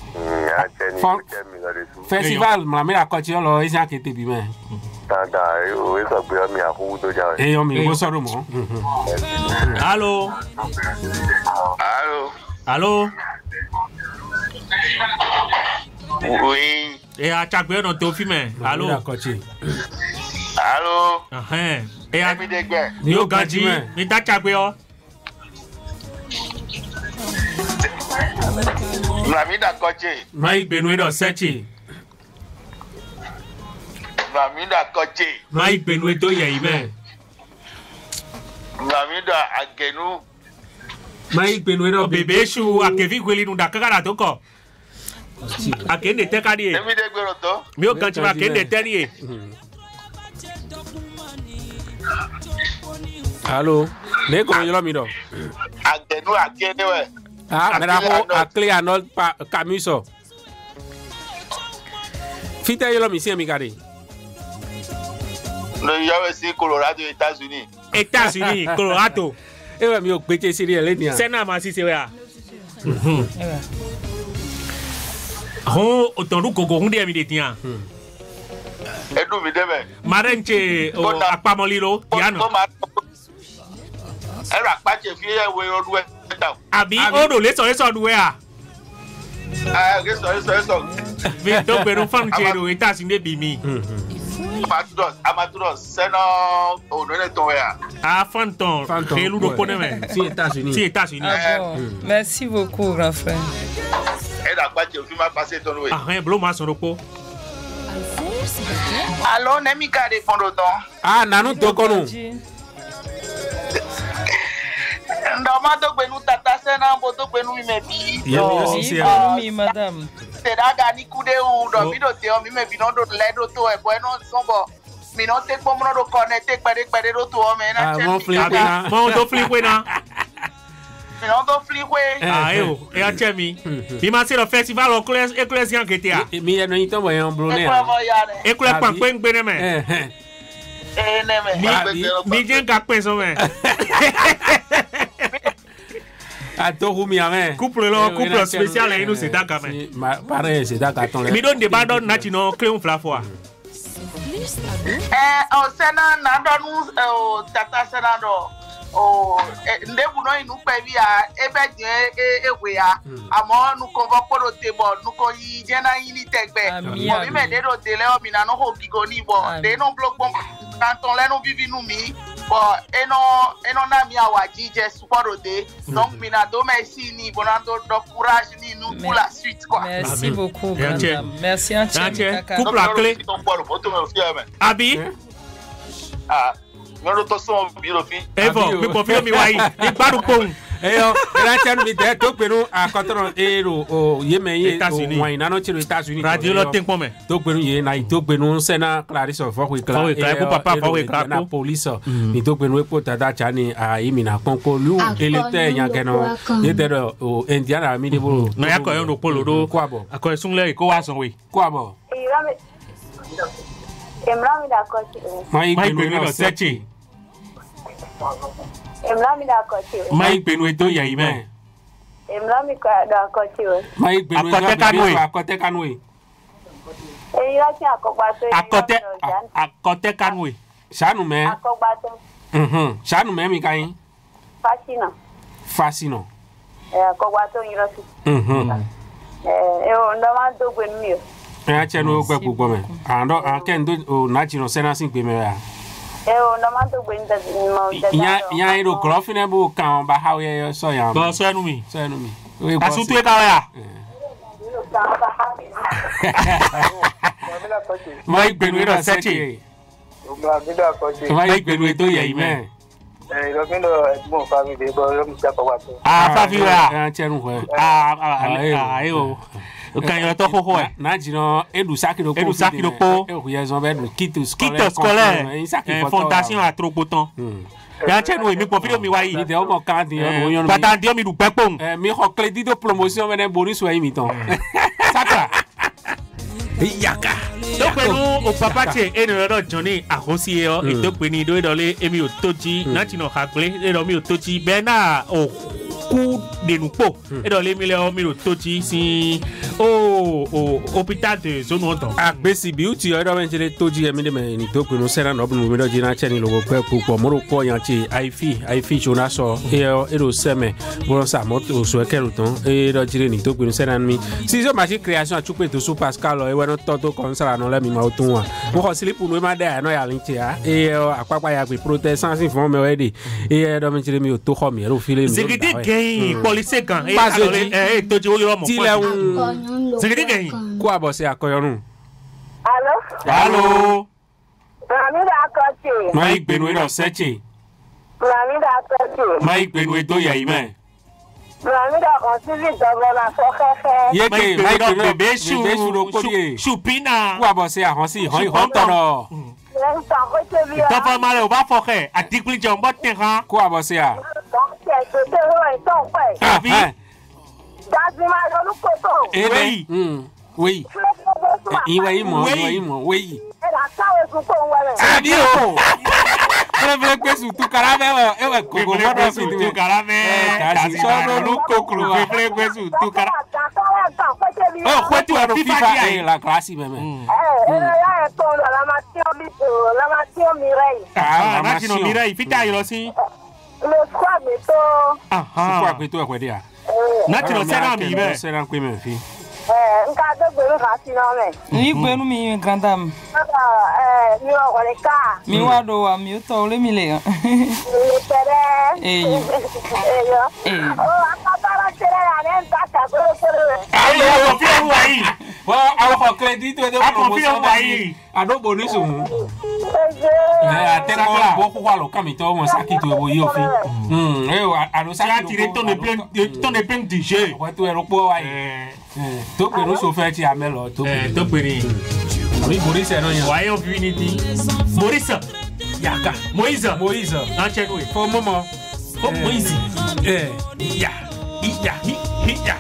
Festival, ma mera kochi lo isi akete bi me. Tada, o eso gbe mi ahu do ja. Eh, o mi go soro mo. Allô. Allô. Allô. Oui. Et a chagbe no to fi me. Allô. Allô. Ah eh. Et a mi de gbe. Ni o ganji, mi ta chagbe o. Mami da koche. Mai benwe do sechi. Mami da koche. Mai benwe to ye ime. Mami da agenu. Mai benwe do bebe shu akevi kweli nu da kakara to ko. Akende te kadi e. Emi de gbero to. Mi o kan ti ma kende te ni e. Allô. Ne ko yo mi do. Agenu agene we. Ah, mera ho akle anol pa Camuso. Fita yo lo mi si mi kari. No yo si Colorado, États-Unis. États-Unis, Colorado. E wa mi o gbeche siri ele ni a. Sena ma si se we a. Mhm. Ho o ton ru gogo hunde mi de tian. Edu mi debe. Marenche o apamoliro tiano. Era pache fi e we odu e ta. Abi o do le so so du we a. Ah, ke so so so. Vi do beru fan jero États Unis bi mi. Amaturos, amaturos, seno o no le ton we a. Ah, Fanton, Khelu do pone me. Si États-Unis. Si États-Unis. Ah bon. Merci beaucoup grand frère. Elle a pas de film à passer ton oui. Ah, rien, bleu, ma son repos. Allô, Nemika de Fondoton. Ah, nanu tokono. Ndoma to gbenu tata sena bo to gbenu mi mebi. Yo, si mi madame. Tedaga ni kude u do mi do te o mi mebi no do le do to e bo no sombo. Mi no te pomo no do connect pere pere do to o me na Ah, che. mon flip na. Mon do flip na. Mi no do flip we. Ah, eu, e a chemi. Mi ma se lo festival o class e class yan ketia. Mi ya no ito bo yan bro ne. E class pan pen gbe ne me. Eh. Eh ne me. Mi mi jen ka pen so me. A to humi ame. Couple lo, couple spécial e nous c'est daka me. Pareil, c'est daka ton. Mi don de ba don na ti no clean flafo. Eh, o sena na do nu o tata sena do. O ndebu no inu pe bi a ebe je ewe ya. Amo nu ko vo poro te bo nu ko yi je na yi ni tegbe. Mo bi me de do te le o mi na no ho gigo ni bo. De no blog bon kanton le no vivi nu mi. Bo eno eno na mi awaji je suporo de. Donc mi na do merci ni bonando do courage ni nous pour la suite quoi. Merci beaucoup madame. Merci entièrement. Couple la clé. Abi. Ah, non to so bi lo fi. Evo, mi confio mi wai. Ni gbadu pon. Eyo, era chen mi de to penu a control ero o yeme ye o wine na no chiro États-Unis. Radio lo tin pon me. To penu ye na to penu sena Clarisse fo ko Fo ko ko papa fo ko na police. Ni to penu ko tata chani a yimi na konko lu elete yan keno. Ye de o Indiana mi de bo. Na ya ko yon do polo do. Kwabo. Ako sun le ko wa son we. Kwabo. Emrami da kochi. Mai penu no sechi. Emrami da kochi. Mai penu to ya ime. Emrami da kochi. Mai penu akote kanwe. Akote kanwe. E ira ti akogba to. Akote akote kanwe. Shanu me. Akogba to. Mhm. Shanu me mi kan. Fascino. Fascino. Eh akogba to ira si. Mhm. Eh e o ndo ma do gbe mi o. Eh chenu gbe gbogbo me. Ando anken do o na chino sena sin pe me ya. Eh o ndo ma do gbe nda ni mo de. Ya ya iro klofine bu kan ba hawe yo so ya. Bo so enu mi. So enu mi. Asuntu e ka ya. Mai gbenu ro sechi. Mai gbenu to ya ime. Eh, lo que no es muy fácil de ver mi chapa guapo. Ah, favila. Ah, chenu ho. Ah, ah, ayo. O kan yo to ho ho. Na jino edu sakiro po. Edu sakiro po. E o ya zo be kit scolaire. Kit scolaire. Fondation à trop potent. Ya chenu mi po video mi wa yi. De o mo kan di yo yo. Pata di mi du pepon. Eh, mi ho crédit de promotion menen bonus wa imiton. Saka. Yaka. Donc nous au papa che et nous leur Johnny a aussi et donc ni do dans les emi o toji na ti no hakle et do mi o toji bena o coup de nous po et dans les mille mi o toji si o o hôpital de zone onto agbesi beauty o do men jere toji emi de me ni to pe no sera no bu mi do jina che ni lo pe pupo mo ro po yan ti ifi ifi jona so e e do seme bo sa mo o so e kero ton e do jire ni to pe no sera mi si so ma si création a chupe to su Pascal e we no to to kon sara no le mi ma o tun wa mo ko slip no ma da no ya lin ti a e apapa ya pe protestant si fon me we de e do men jire mi o to ho mi ro file mi police kan e alore e toji o yo mo ti le un Zigidi gẹ̀yìn. Kó àbọ̀ sí àkọyọrùn. Allo. Allo. Mami da kochi. Máa ìgbénu ẹ̀rọ sẹ́chì. Mami da kochi. Máa ìgbénu ètò yẹ̀ yìí mẹ́. Mami da kọ̀nsílì dọ̀gbọ́n na fọ́kẹ́fẹ́. Yéke máa ìgbénu ẹ̀rọ bẹ́ẹ̀ ṣù ṣù ṣùpínà. Kó àbọ̀ sí àhọ́n sí ìhọ́n ìhọ́n tọ̀nọ̀. Tọ́fọ́ máa rẹ̀ ò bá fọkẹ́ àdìpín jẹun bọ́ tẹ̀ hàn. Kó àbọ̀ sí à. Àbí. Ebe. Oui. Ìwé ìmọ̀ ìwé ìmọ̀ wéyì. Àbí o. Fẹ́fẹ́ gbèsù tu karamẹ́ wẹ̀ ẹ̀wẹ̀ kòkò mọ́tò sí tu karamẹ́. Kàsí sọ́dọ̀ ló kòkòrò wa. Fẹ́fẹ́ gbèsù tu karamẹ́. Ó kwetu ẹ̀rọ fífa ẹ̀ la kílásì mẹ́mẹ́. Ah, láti nà mìíràn yìí fíta yìí lọ sí. Le squad mi to. Sukuu àgbẹ̀tọ̀ ẹ̀kọ́ dí à. Láti nà sẹ́nà mi bẹ́ẹ̀. Sẹ́nà pé mẹ́ fi. Eh, nka do gbenu ka si na me. Ni gbenu mi grand dame. Eh, mi o wole ka. Mi wa do wa mi o to le mi le. Le tere. Eh. Eh yo. Eh. Oh, akabara Ayi o fi o wa yi. Wa awo credit we de promotion wa yi. Ado bonus un. Eh ateko bo ko wa lo kami to mo sakito bo yi ofin. Hmm eh ado sakito. Tu as tiré ton épingle ton épingle du jeu. Wa to ero po wa yi. Eh to pe no so fe ti amelo to. Eh to pe ni. Oui Boris no yan. Wa yo unity. Boris. Yaka. Moïse. Moïse. Enchaîne oui. Fo moment. Fo Moïse. Eh ya. Ya. Ya.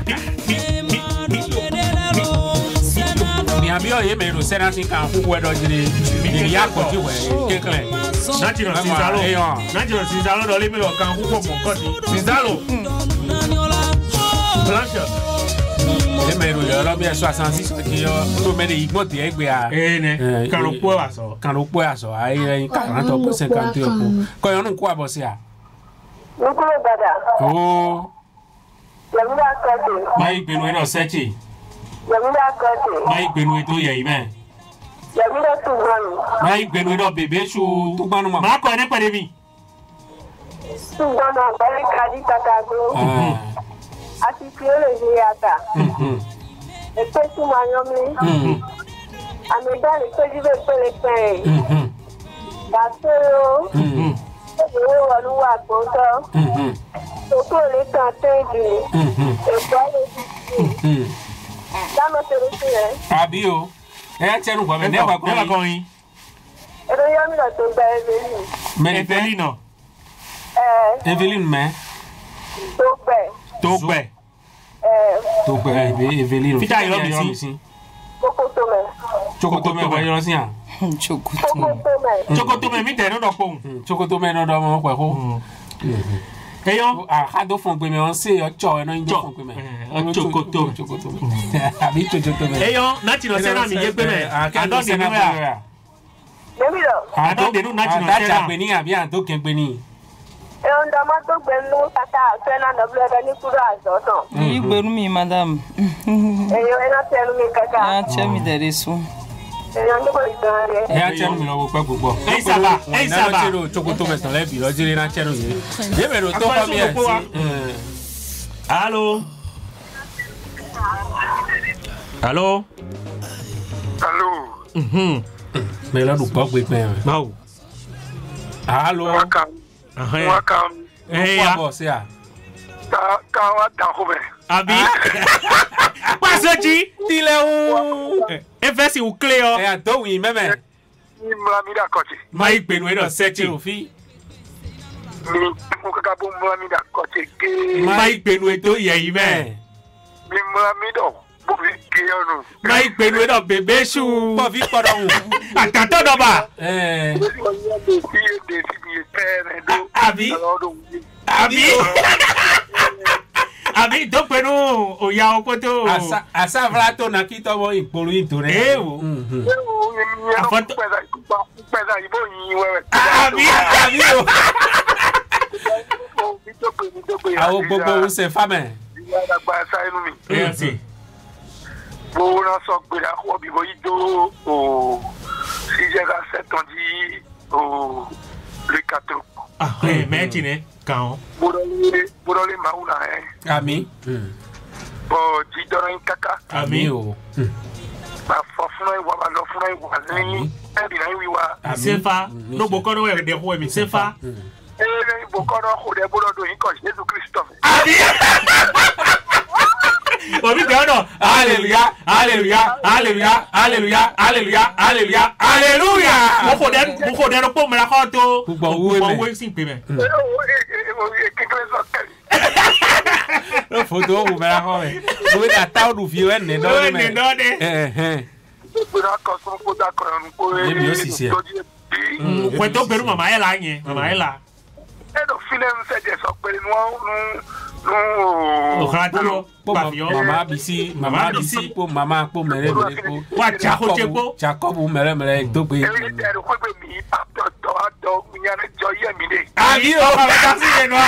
Mi abio ye me no sera sin kan ku wedo jiri mi ya ko ti we kekle. Natiro Sinzalo. Natiro Sinzalo do le mi lo kan ku ko mo ko ti. Sinzalo. Blanche. E me ro yo lo bi soixante-six ki yo to me de igbo ti egbe a. Eh ne. Kan lo po aso. Kan lo po aso ai quarante pour cinquante pour. Ko yo nun ku abosi a. Nukule dada. Oh. Yamina kote. Mai gbenu no sechi. Yamina kote. Mai gbenu to ye ime. Yamina tuganu. Mai gbenu no bebe su tugbanu ma. Ma ko ne pare mi. Tuganu bale kadi tatago. Ah. Ati fiole jiata. Mhm. E pesu manyomi. Mhm. Ameda le pejibe pele pe. Mhm. Basero. Mhm. Ewe waluwa tonto. Mhm. Toko le kanteji. Mhm. E kwale. Mhm. Dama serisi. Abi o. E tenu gbo me ne wa ko. Ne wa ko yin. Ero yamina to gba Evelyn. Me Evelyn no. Eh. Evelyn me. To gbe. To gbe. Eh. To gbe Evelyn. Fita yo mi si. Kokoto me. Chokoto me wa yo si an. Chokoto. Kokoto me. Chokoto me mi te no do pohun. Chokoto me no do mo pe ko. Eyo a ha do fun gbe me on se yo cho e no yin do fun gbe me. O chokoto. Chokoto. Abi chokoto me. Eyo Natiro Sena mi je gbe me. Adon de nu ya. Demiro. Adon de nu Natiro Sena. Ada gbe ni abi an to ken gbe ni. E on da ma to gbe nu tata Sena no bleda ni kuro azoto. Ni gbenu mi madam. Eyo ena telu mi kaka. Ah, che mi dere su. Eyo ndo ko idare. E a chenu mi lo wo pe gbogbo. Ei saba, ei saba. Chero chokoto me tan le bi lo jire na chenu ye. Ye me ro to pa mi e si. Allô. Allô. Allô. Mhm. Me lo du po gbe pe. Bawo. Allô. Wakam. Ahan. Wakam. Eh ya. Bo se a. Ta ka wa ta ko be. Abi. Passe ti. Ti le o. E fe si o clé o. E a do wi meme. Ni mla mi da kote. Mai gbenu e do seti o fi. Mi mo kaka bo mla mi da kote ke. Mai gbenu e to ye yi me. Mi mla mi do. Bo fi ke onu. Mai gbenu e do bebe su. Bo fi podo un. Atato do ba. Eh. Abi. Abi. Abi to penu o ya okoto. Asa asa vrato na kito bo iporu intore. Eh o. Afoto pesa pesa ibo yin wewe. Abi abi o. Awo gbogbo un se fame. Ya gba sa inu mi. Eh si. Bo na so pe da ko bi bo ido o si je ga sept ans di o le quatre. Ah, eh, imagine kan. Bodole bodole mauna eh. Ami. Bo di dorin kaka. Ami o. Ba fo fun e wa ba lo fun e wa ni. E bi na wi wa. Sefa, no boko no we de ho mi sefa. Eh, ni boko no ho de bodo do yin ko Jesus Christophe. Abi. Obi de ono. Hallelujah, hallelujah, hallelujah, hallelujah, hallelujah, hallelujah, hallelujah. Mo ko de mo ko de ro po mra ko to. Gbogbo wo me. Mo wo sin pe me. Eh, o e ke ke so ke. No foto wo me la ho me. Wo da ta du fi we ne do me. Ne do de. Eh eh. Bo na ko so ko da ko nu ko. Ye mi o si se. Ko to beru mama e la yin, mama e la. E do film se je so pe nu nu O radio, pavillon. Mama bisi, mama bisi po mama po mere mere po. Wa cha ho che po. Jacob mere mere do pe. E de ro ko pe mi pa to to do mi ya ne jo ye mi de. Abi o ba ta si le no.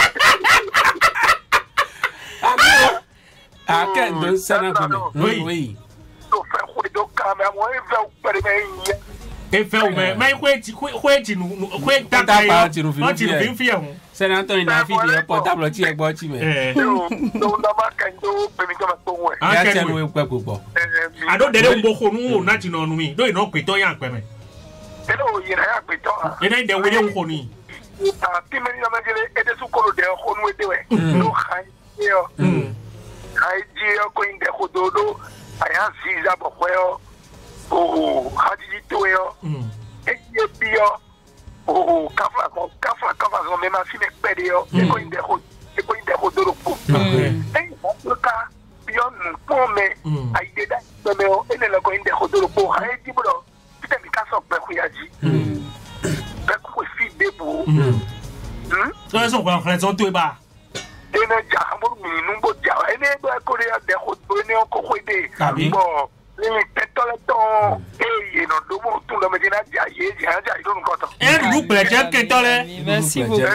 Abi o. A ke do sana ko me. Oui oui. Do fe ko do ka me mo e ve o pe me yin. E fe o me, mai ko ti ko ti nu ko ta ta ta ti nu fi. No ti nu fi fi e hun. C'est Antoine il a fini le portable tu es bon tu mais. Donc on va quand on peut me comme pour ouais. Ah tiens nous quoi pour. Ado dere mboko nu na ti no nu mi. Do ino pe to yan pe me. Hello yina ya pe to. Ina de we nko ni. Ah ti me ni na magele e de su kolo de ko nu de we. No khai yo. Khai ji yo ko inde ko dodo. Aya ziza bo yo. Oh, hadi to yo. E ye bio. Oh, kafla ko kafla kafla ko me ma fi me pede yo. E ko inde ko e ko inde ko dodo ko. Eh, lo ka bio nu po me. Ai de da me o ene lo ko inde ko dodo ko. Hai ti bro. Pite mi ka so pe ku ya ji. Pe ku fi de bu. Hmm? So so ko kan so to ba. Ene ja mo mi nu bo ja. Ene do ko re de ko to ene ko ko de. Bo ni petole to e no do mo tu lo me dina ja ye ja ja do nko to. E lu ple je ke tole. Merci beaucoup.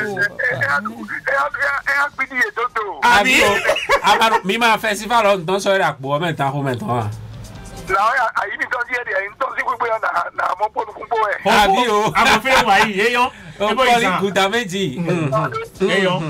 E a pidi e do do. Abi. Amaro mi ma festival on don so ra po me tan ho me tan. La ayi mi to die de nto si gbe na na mo po nu kun po e. Abi o. Amo fe wa yi e yo. O ko li kuta meji. E yo.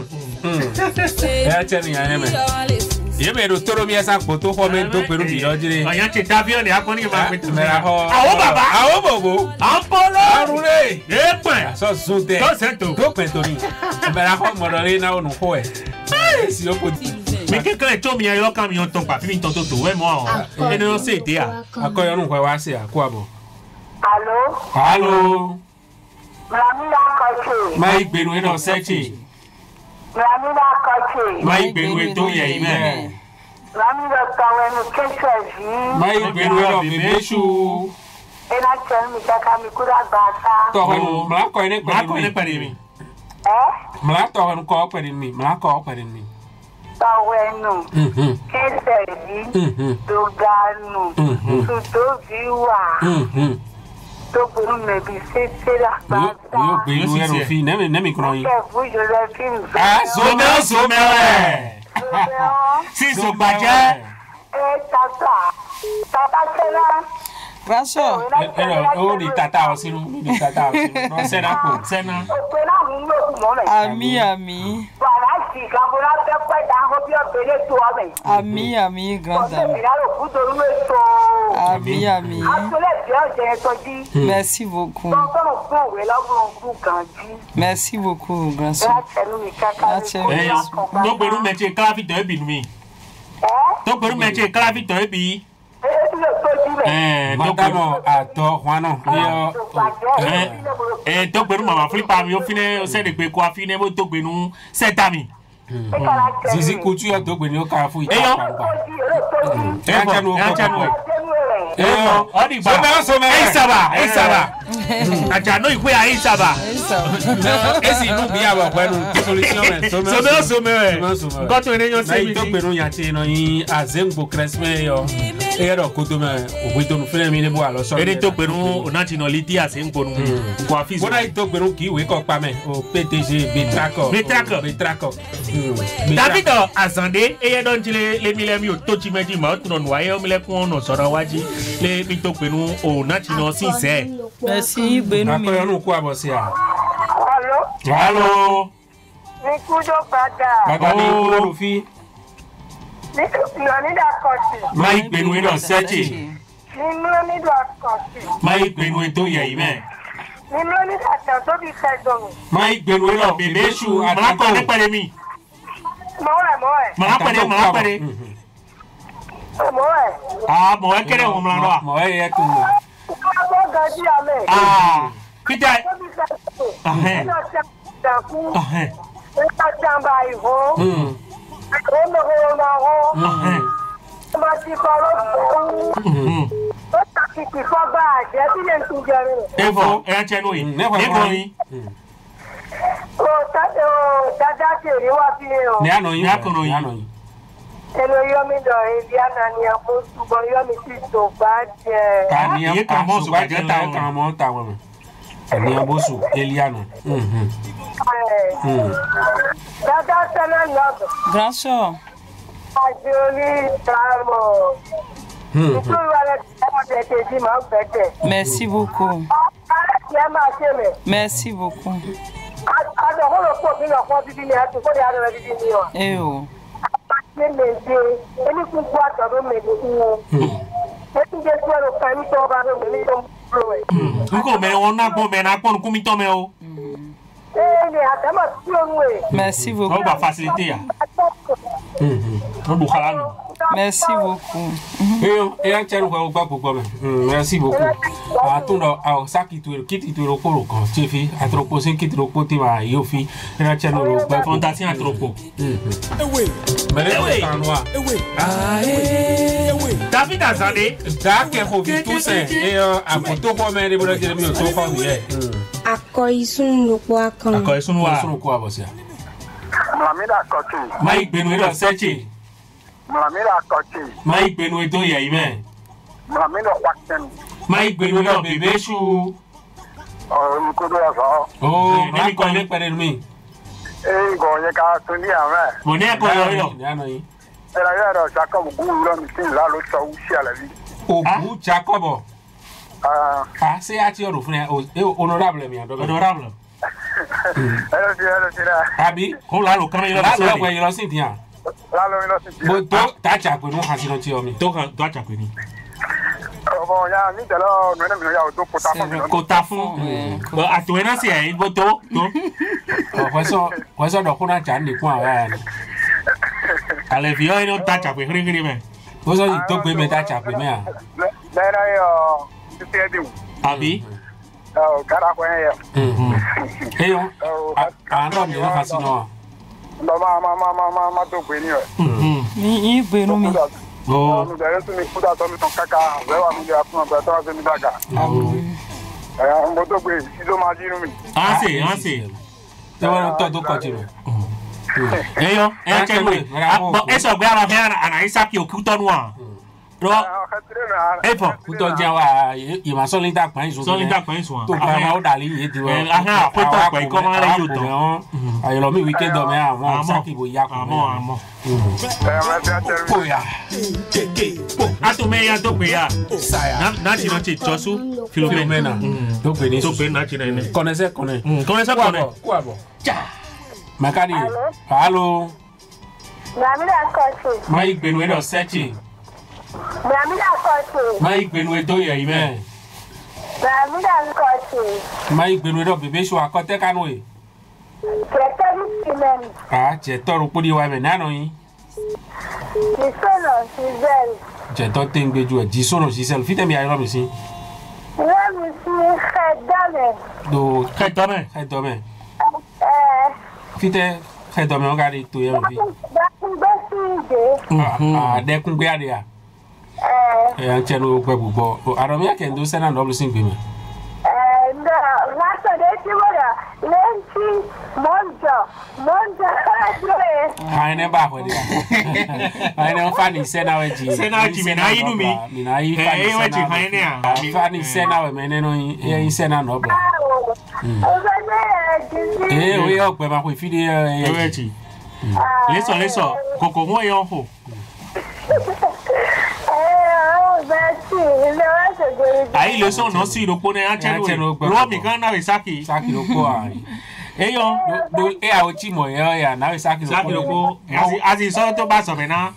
E a cheni ya me. Ye me do toro mi esa po to ho me to peru bi lojire. Oyan ti Davion ni akoni ke ma pe to. Mera ho. Awo baba. Awo bobo. Ampolo. Arure. E pe. So sunte. To sento. To pe to ni. Mera ho mo do le na onu ho e. Si o po mi ke kle to mi ayo kan mi on ton pa fi mi ton to to we mo. E no se de a. Akoyo nu ko wa se aku abo. Allô? Allô. Mlamina Koche. Mai gbenu e no sechi. Mlamina Koche. Mai gbenu e to ye ime. Mlamina Kawe no Keshaji. Mai gbenu e no bebeshu. Ena chen mi kaka mi kura bata. To ho mla ko ne Ma ko ne pare mi. Eh? Mla to ho ko pare mi. Mla ko pare mi. Tawenu. Mhm. Keshaji. Mhm. Doganu. Mhm. Tutoviwa. Mhm. Togunu me bi se se la bata. Yo gbenu e no fi ne me ne mi kro yin. Ke fu Josephine. Ah, so me so me we. Si so gbaje. Eh, tata. Tata Sena. Graço. Era o di tata o sinu, di tata o sinu. No sena ko, sena. Opena mu lo mo me. Ami, ami. Para si ka bo la te pa da ho bi o bele to ame. Ami, ami, grande Ami. ami. Mira lo ku do lu so. Ami, ami. Asole bi o je to di. Merci beaucoup. Donc on peut we la bo ku kan di. Merci beaucoup, Graço. La tenu mi kaka. Eh, to gberu me che kala fi to e bi nu mi. Eh? To gberu me che kala fi to e bi. Eh, tu le to di me. Eh, madamo ato Juano. Yo. Eh, eh to gberu mama flipa mi o fine o se de pe ko afine mo to gbenu setami. Zizi kutu ya to gbenu ka fu ita Eyo. pa. E ja nu e ja nu. Eyo. Odi gba. So me so me. E saba, e saba. Aja no ipe a e saba. Esi nu bi abo pẹ̀lú solution me. So me So me so me. so me. Nkan to ene yan Na se mi. ito gbenu ya ti no yin azengbo cresme yo. E ro ko to me o to nu fere mi ne bo alo so. Ene to gbenu onationality ase ngbonu. Ko afizo. Bona ito gbenu ki we ko pa me o P T G Betrako. Betrako. Betrako. David Azande eye don jile le mi le mi o to chi meji ma o tun nu aye o mi le kun onu soro waji le mi to gbenu onational sinse. Merci, gbenu mi. Akoyo nu ku abo si a. Allô? Hello. Ni ku do pada. Baba ni ku lo fi. Ni no ni da Koche. Mai gbenu e do sechi. Ni no ni da Koche. Mai gbenu e to ye ime. Ni no ni da ta so bi se do mi. Mai gbenu e lo bebeshu Ma ko ne pare mi. Mo e mo e. Ma pare ma pare. Mo e. Ah, mo e kere wo mla ro. Mo e ye tu. Ka bo ga di ame. Ah. Peter. So bi se do. Ah eh. Ni se ta ku. Ah eh. E ta chamba i ho. Hmm. O mo ho na ho. Ah eh. Ma ti ko ro. Mhm. O ta ki ti fo ba je ti le tu je re. Evo, e che no yi. Evo yi. O ta o dada ti ri wa fi o. Ni ano yin. Ni akono yin. Ano yin. Elo yo mi do Indiana ni apo subo yo mi ti to ba je. Ka ni Iye kan mo so ba ba je je ta ta kan mo ta wo. Ni abosu Eliana. Mhm. Mhm. Dada sana nodo. Graço. Ajoli tramo. Mhm. Tu wa le ta te ti ma bete. Merci beaucoup. Ya ma se me. Merci beaucoup. Ado holo po mi lo ko bibi ni atu ko ya do bibi ni o. Eh o. Me me de, eni ku kwa to do me de ku. Eti je so ro kan to ba do me do pro e. Nko me ona po me na po ku mi to me o. Eh ni adama ti o nu e. Merci beaucoup. On va faciliter ya. On bu khala no. Merci beaucoup. Et un tiers ou pas pour moi. Merci beaucoup. À tout le à ça qui tu quitte tu le polo quand tu fais à trop poser qui trop poter ma yofi. Et un tiers ou pas fondation à trop po. Oui. Mais les en noir. Ah eh. David Azade. D'accord, faut vite tout ça. Et à photo pour me les bloquer le mieux tout faire bien. Akoi sunu kwa kan. Akoi sunu wa. Sunu kwa bosia. Mamira kochi. Mike Benue searching. Mamira kochi. Mike Benue to ya ime. Mamira wakten. Mike Benue do bebeshu. Oh, mkudo ya so. Oh, nami ko le pere mi. Eh, go ye ka tuni ame. Bone ko yo yo. Ya no yi. Era ya ro Jacob Gulu mi tin la lo so usi ala vi. Ogu Jacob. Ah, ah, c'est à tirer au frère, honorable, mi honorable. Era si era si era. Abi, on l'a le caméra. Là, là, ouais, il a senti bien. Là, là, il a senti. Bon, toi, t'as chacun nous hasi non tio mi. Toi, toi chacun ni. Bon, ya ni de là, nous même ya do kota fon. Kota fon. Bon, à toi na c'est un boto, non? Kwa so, kwa so do kuna chan ni kwa wa. Ale vio ino ta chacun ri ri me. Kwa so to pe me ta chacun me a. Là là yo, c'est dit. Abi. Oh, cara ko ya. Mhm. Eh yo. Ah, non, ni hasi no. Ma ma ma ma ma ma to pe ni o. Mhm. Ni ibe no mi. Oh. No dare tu ni kuda to mi ton kaka, we wa mi ya fun ba to wa se mi daga. Eh, mo to pe si do ma ji nu mi. Ah c'est, ah c'est. Te wa to do ko ti ro. Eh yo, eh chemwe. Bon, eso gbe ara fe ana Isaki okutonwa. Ro. Eh po, kuto ja wa, i ma so linda pan so. So linda pan so. To pa ma o dali e ti wa. Aha, ko to pe ko ma le yo to. Ayo lo mi weekend do me a mo Isaki bo ya ko. Amo, amo. Po ya. Ato me ya to pe ya. Na na ti no ti Josu Philomena. To pe ni. To pe na ti na ni. Connaissez connaît. Connaissez connaît. Quoi bon? Makadi. Allô. Mamira kochi. Mike Benue do searching. Mamira kochi. Mike Benue do ya ime. Mamira kochi. Mike Benue do bebe so akote kanu e. Kẹ̀kẹ́ simen. Ah, je to ro podi wa me nanu yin. Isono sizel. Je to tengbeju e disono sisel fite mi ayro mi sin. Wọ́n mi sí xẹ̀dọ́mẹ̀. Do xẹ̀dọ́mẹ̀. Xẹ̀dọ́mẹ̀. Eh. Fite xẹ̀dọ́mẹ̀ o ga ri to ye mi. Dákúngbé sí ìdè. Ah, dekungbe ade a. Eh. Eh, anche no pe bubo. Aro mi akendo sena no sin gbe mi. Eh, no, látọ̀dé tí mo rà lẹ́ńtì mọ́jọ mọ́jọ ẹ̀dọ́. Hai ne ba ko dia. Hai ne fa ni sena we ji. Sena ji me na inu mi. Mi na yi fa ni Eh, we ji sena. hai ne a. Fa ni sena we me ne no yin. E yin sena no bla. Ọ̀gbẹ́ náà ti sí. Eh, we o pe ma ko fi di e. E we ji. Leso leso, koko mo yo ho. Aí le son no si ro pone a chenu. Ro mi kan na Isaki. Isaki ro ko ari. Eyo, do e a o chi mo ya ya na Isaki ro ko. Isaki ro ko. Asi asi so to ba so me na.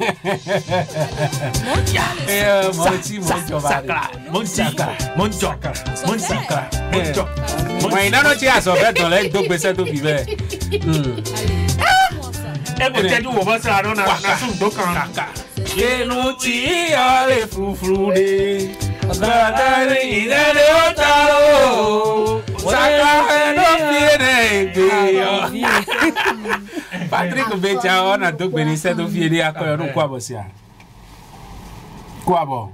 Eh, mo chi mo jo ba. Sakra, mon sakra, mon sakra, mon sakra, mon sakra. Mo ina no chi aso be to le do gbese to bi be. E ko te du wo bo sa no na na sun do kan. Kenu ti ale frufru de. Dadari idade otaro. Saka no viene de. Patrick Becha ona do gbeni se do fie de akoyo no kwa bosia. Kwa bo.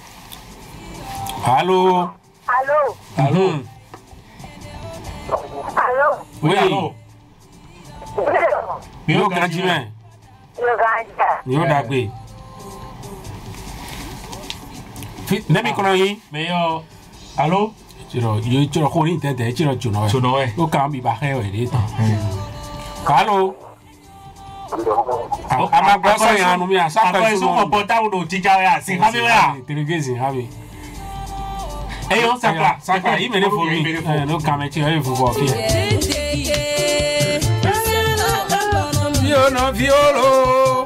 Allô. Allô. Allô. Allô. Oui. Yo ganjime. Yo ganja. Yo dagbe. Nemi kono yi. Me yo. Allô. Chiro yo chiro ko ni tete chiro chuno. Chuno e. O kan bi ba he we de. Allô. Ama gbo so yan anu mi asa pa so. Apa so ko pota wo ti ja ya sin ha mi wa. Tirigezi ha mi. Eyo sakra, sakra, i me ne fo mi. No kan me chiro e fu bo fi. Avio no violo.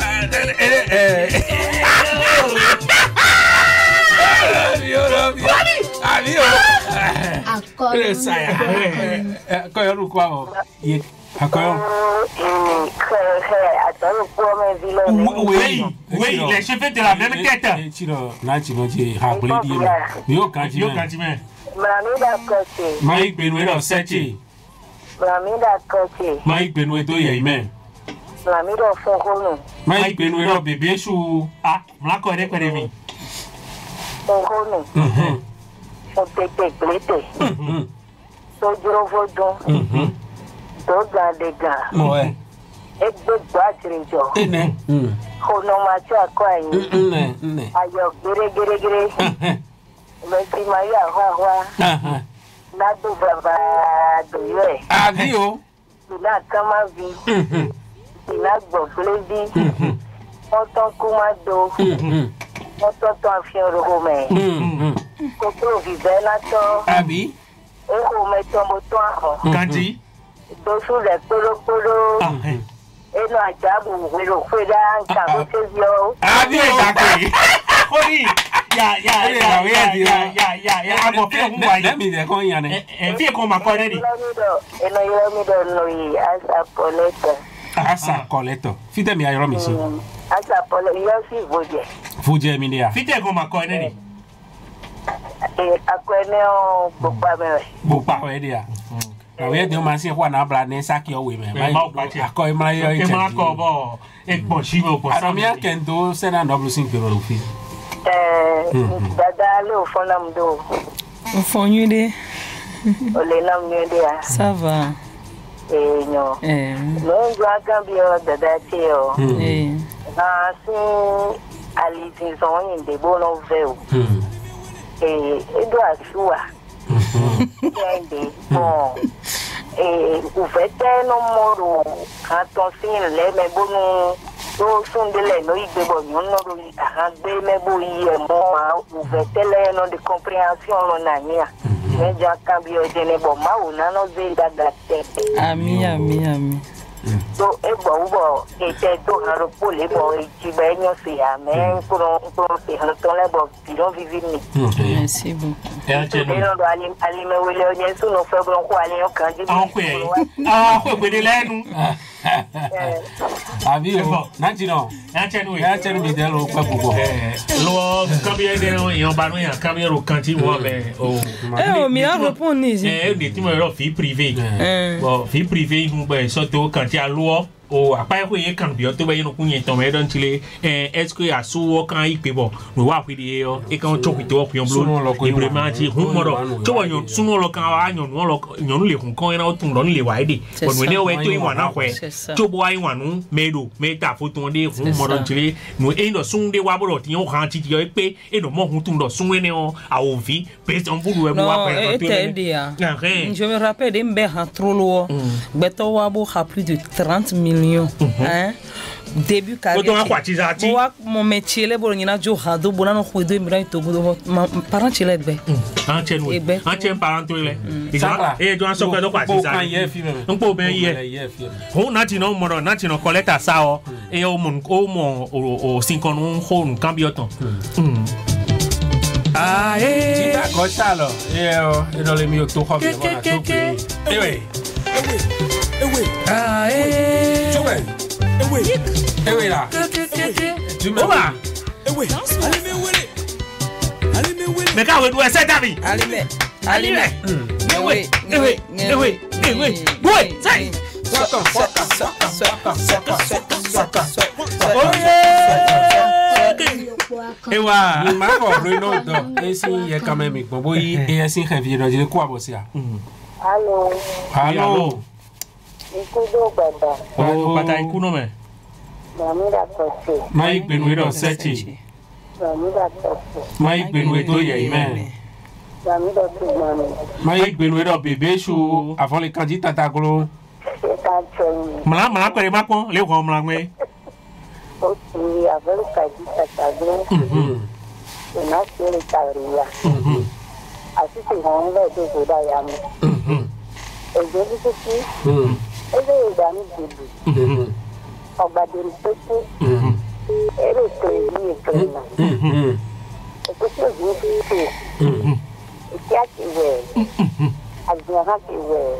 Violo, violo. Avio. Akọ. Saya. Akọ ru kwa o. Ye. Akọ. Oui, oui, les cheveux de la même tête. Chiro, na chiro je ha bole di me. Yo kan ji me. Yo kan ji me. Mramida koche. Mai gbenu e do sechi. Mramida koche. Mai gbenu e do ye me. Mramida fonkono. Mai gbenu e do bebe su. Ah, mla ko de pere mi. Fonkono. Mhm. O tete plete. Mhm. So juro vodon. Mhm. Do ga de ga. Ouais. Egbe gbajiri jo. Ene. Mhm. Kono ma cha ko ayin. Mhm. Mhm. Ayo gere gere gere. Mesi Maria hwa hwa. Na do baba do ye. Avio. Na kama vi. Mhm. Na gbo flebi. Mhm. Oton kuma do. Mhm. Oton to afien ro me. Mhm. Kokro vi bela to. Abi. E ko me to mo to aho. Kanji. Do su le polo polo. Eno ajabu wero kweda nka bo se yo. Abi e da pe. Ori. Ya ya ya ya ya ya ya ya amo fe hu wa yi. Mi de kon yan e. E fi ko ma ko re ni. Eno yo mi do no yi asa poleto. Asa coleto. Fite mi ayro mi si. Asa pole yo si voje. Voje mi dia. Fite ko ma ko re ni. Eh akwene o popa me. Popa we dia. Na we de ma si kwa na bra ne saki o we me. Mai akọ e mai yo e. Ke ma ko bo. E po shi mo po. Ara mi akendo se na double cinq pero fi. Eh dada lo fonam do. On fonyu de. Ole nam ni de. Ça va. Eh no. Eh. No ngwa gambio dada ti o. Eh. Na si ali ti so yin de bo no veo. Hmm. Eh edo asua. Ende bon. Eh o fete no moro kanton sin le me bonu do sondele no igbe bo yon no ro agbe me bo yi e mo o fete le no de compréhension lo na nia. Me ja cambio de ne bo ma o na no ze da da te. Ami ami ami. So e bo bo e te do haro pole bo e ti be nyo se ya me pro pro se haro to le bo ti don vivre ni. Merci beaucoup. E a che no. E no do ali ali me wele o nyesu no fe bro ko ali o kan ji. Ah ko e. Ah ko pe de lenu. Avio. Na ti no. E a che no. E a che no mi de lo pa popo. Eh lo cambio de no yon ba no yan cambio ro kan ti mo be o. Eh o mi a répondre ni. Eh de ti mo ro fi privé. Bon, fi privé nous ben surtout quand il y a l'eau o apa ko ye kan bi o to be yin ku yin ton me don chile eh est-ce que a so kan ipe bo no wa pe de yo e kan choku to pion blo e vraiment ti hun mo do to wa yon suno lo kan wa yon lo yon le kun kon na o tun lo le wa ide bon we ne we to yin wa na kwe to bo yin wa nu me do me ta fo ton de hun mo don chile no e no sun de wa bo ti yon kan ti ti yo pe e no mo hun tun do sun we ne o a o vi pe on bulu e bo wa pe to le je me rappelle de mbe han trop lo beto wa bo ha plus de trente millions. Hein? Début carrière. Mon métier, les bon, il y a jo hado, bon, on a deux millions de dollars. Parents, tu l'as bé. Entier, oui. Entier, parents, tu l'as. Et tu as sorti de quoi? On peut bien y aller. On a dit non, mon, on a dit non, collecte à ça, et au mon, au mon, au cinq ans, on cambie autant. Ah, eh. Tu t'as coché alors. Et euh, dans les milieux, tout comme on a tout payé. Eh oui. Eh oui. Ah, eh. Tu vois. Eh oui. Eh oui là. Tu me vois. Eh oui. Allez me wele. Allez me wele. Mais quand vous doit c'est David. Allez me. Allez me. Eh oui. Eh oui. Eh oui. Eh oui. Oui, c'est. Soka, soka, soka, soka, soka, soka, soka. Oh yeah. Ewa, ni ma ko Bruno do. Esi ye quand même ko boyi e esi xevi do je ko abosia. Allô. Allô. Ikudo baba. Oh, bata ikuno me. Mamira koche. Mike Benwedo sechi. Mamira koche. Mike Benwedo ye ime. Mamira tumani. Mike Benwedo bebe shu avant les candidats tagolo. Mala mala ko ma ko le ko mala me. Okay, avant le candidats tagolo. Mhm. Na sele taria. Mhm. Así se honra de toda ya. Mhm. El de que sí. Mhm. El de Dani Bibi. Mhm. ọba de mpeke ere krevi ekrena epeke zi fi eki ati we agbara ki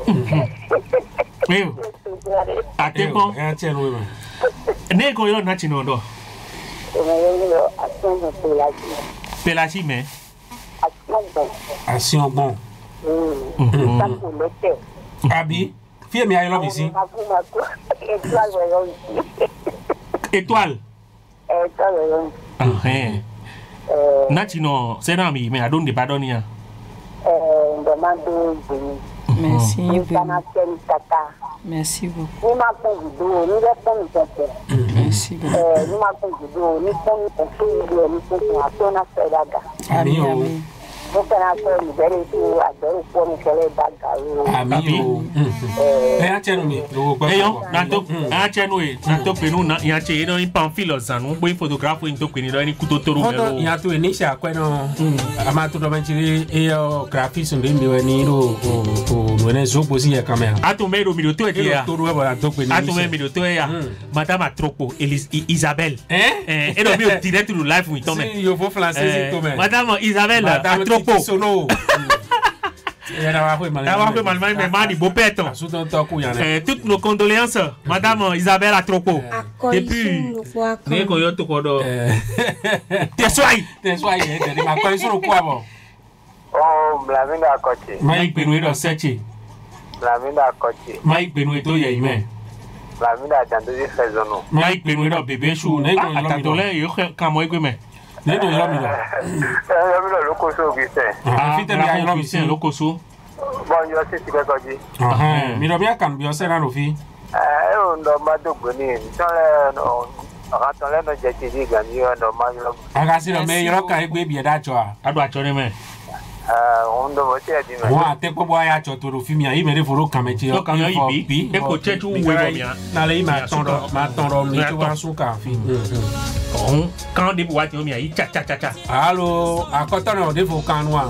we Eyo. Atekon. Ya chenu we. Ne ko yo na chino do. emeyo asendo pelaji Pelaji me. asendo Action bon. mm ta ko lete Abi, fie mi ayelo bisi. étoile voyons Étoile. étoile voyons Ah eh. Na chino sena mi me adon de padonia. euh demande de Merci. International Tata. Merci beaucoup. Ni ma pon vidéo, ni le pon tete. Merci beaucoup. Euh, ni ma pon vidéo, ni pon pon vidéo, ni pon pon atona sedaga. Ami, ami. Mo kana ko libere tu adoro pon mi kele daga. Ami o. Eh ya chenu mi. Lo gbo. Eyo, na to, a chenu e, na to penu na ya che no in pamphilo sanu, bo photographe in to penu do ni kutotoro Hono mero. ya tu enisha kweno amatu do manchiri eyo graphics ndo mbi ni ro o o wene zopo si ya kamera. Atu mero mi do to e ya. To ro ba to pe ni. Atu me mi do to e ya. Madame Atropo, Elis Isabelle. Eh? Eh, e do mi o direct to live with to me. Si yo fo français to me. Madame Isabelle Atropo. Sono. Era wa mal. Era wa mal mais mani bopeto. Soudan to ku ya. Eh, toutes nos condoléances, Madame Isabelle Atropo. Depuis ne ko yo to ko do. Te swai. Te swai e de ma ko suru ku abo. Oh, Blavinda Kochi. Mike Benue do sechi. Blavinda Kochi. Mike Benue to ye ime. Blavinda Jandozi Fezono. Mike Benue do bebe chou ne ko lo mi do. Atole yo ka mo igwe me. Ne do yo mi do. Yo mi do lokoso Augustin. Ah, fite mi ayo Augustin lokoso. Bon, yo si ti Kochi. Ah, mi do mi akan bi o se na no fi. Eh, o ndo ma do gboni. Tole no Akatole no je ti di gan yo no ma yo. Aga si do me yo ka egbe bi e da cho a. Adu acho ne me. Eh, o ndo mo ti e di me. Wa te ko bo ya cho to ro fi mi ayi me re foro kan me ti. Yo kan yo ibi. E ko che tu we bo mi a. Na le ma ton do, ma ton do mi tu wa su ka fi. On kan de bo wa ti mi ayi cha cha cha cha. Allo, akoto na de fo kan wa.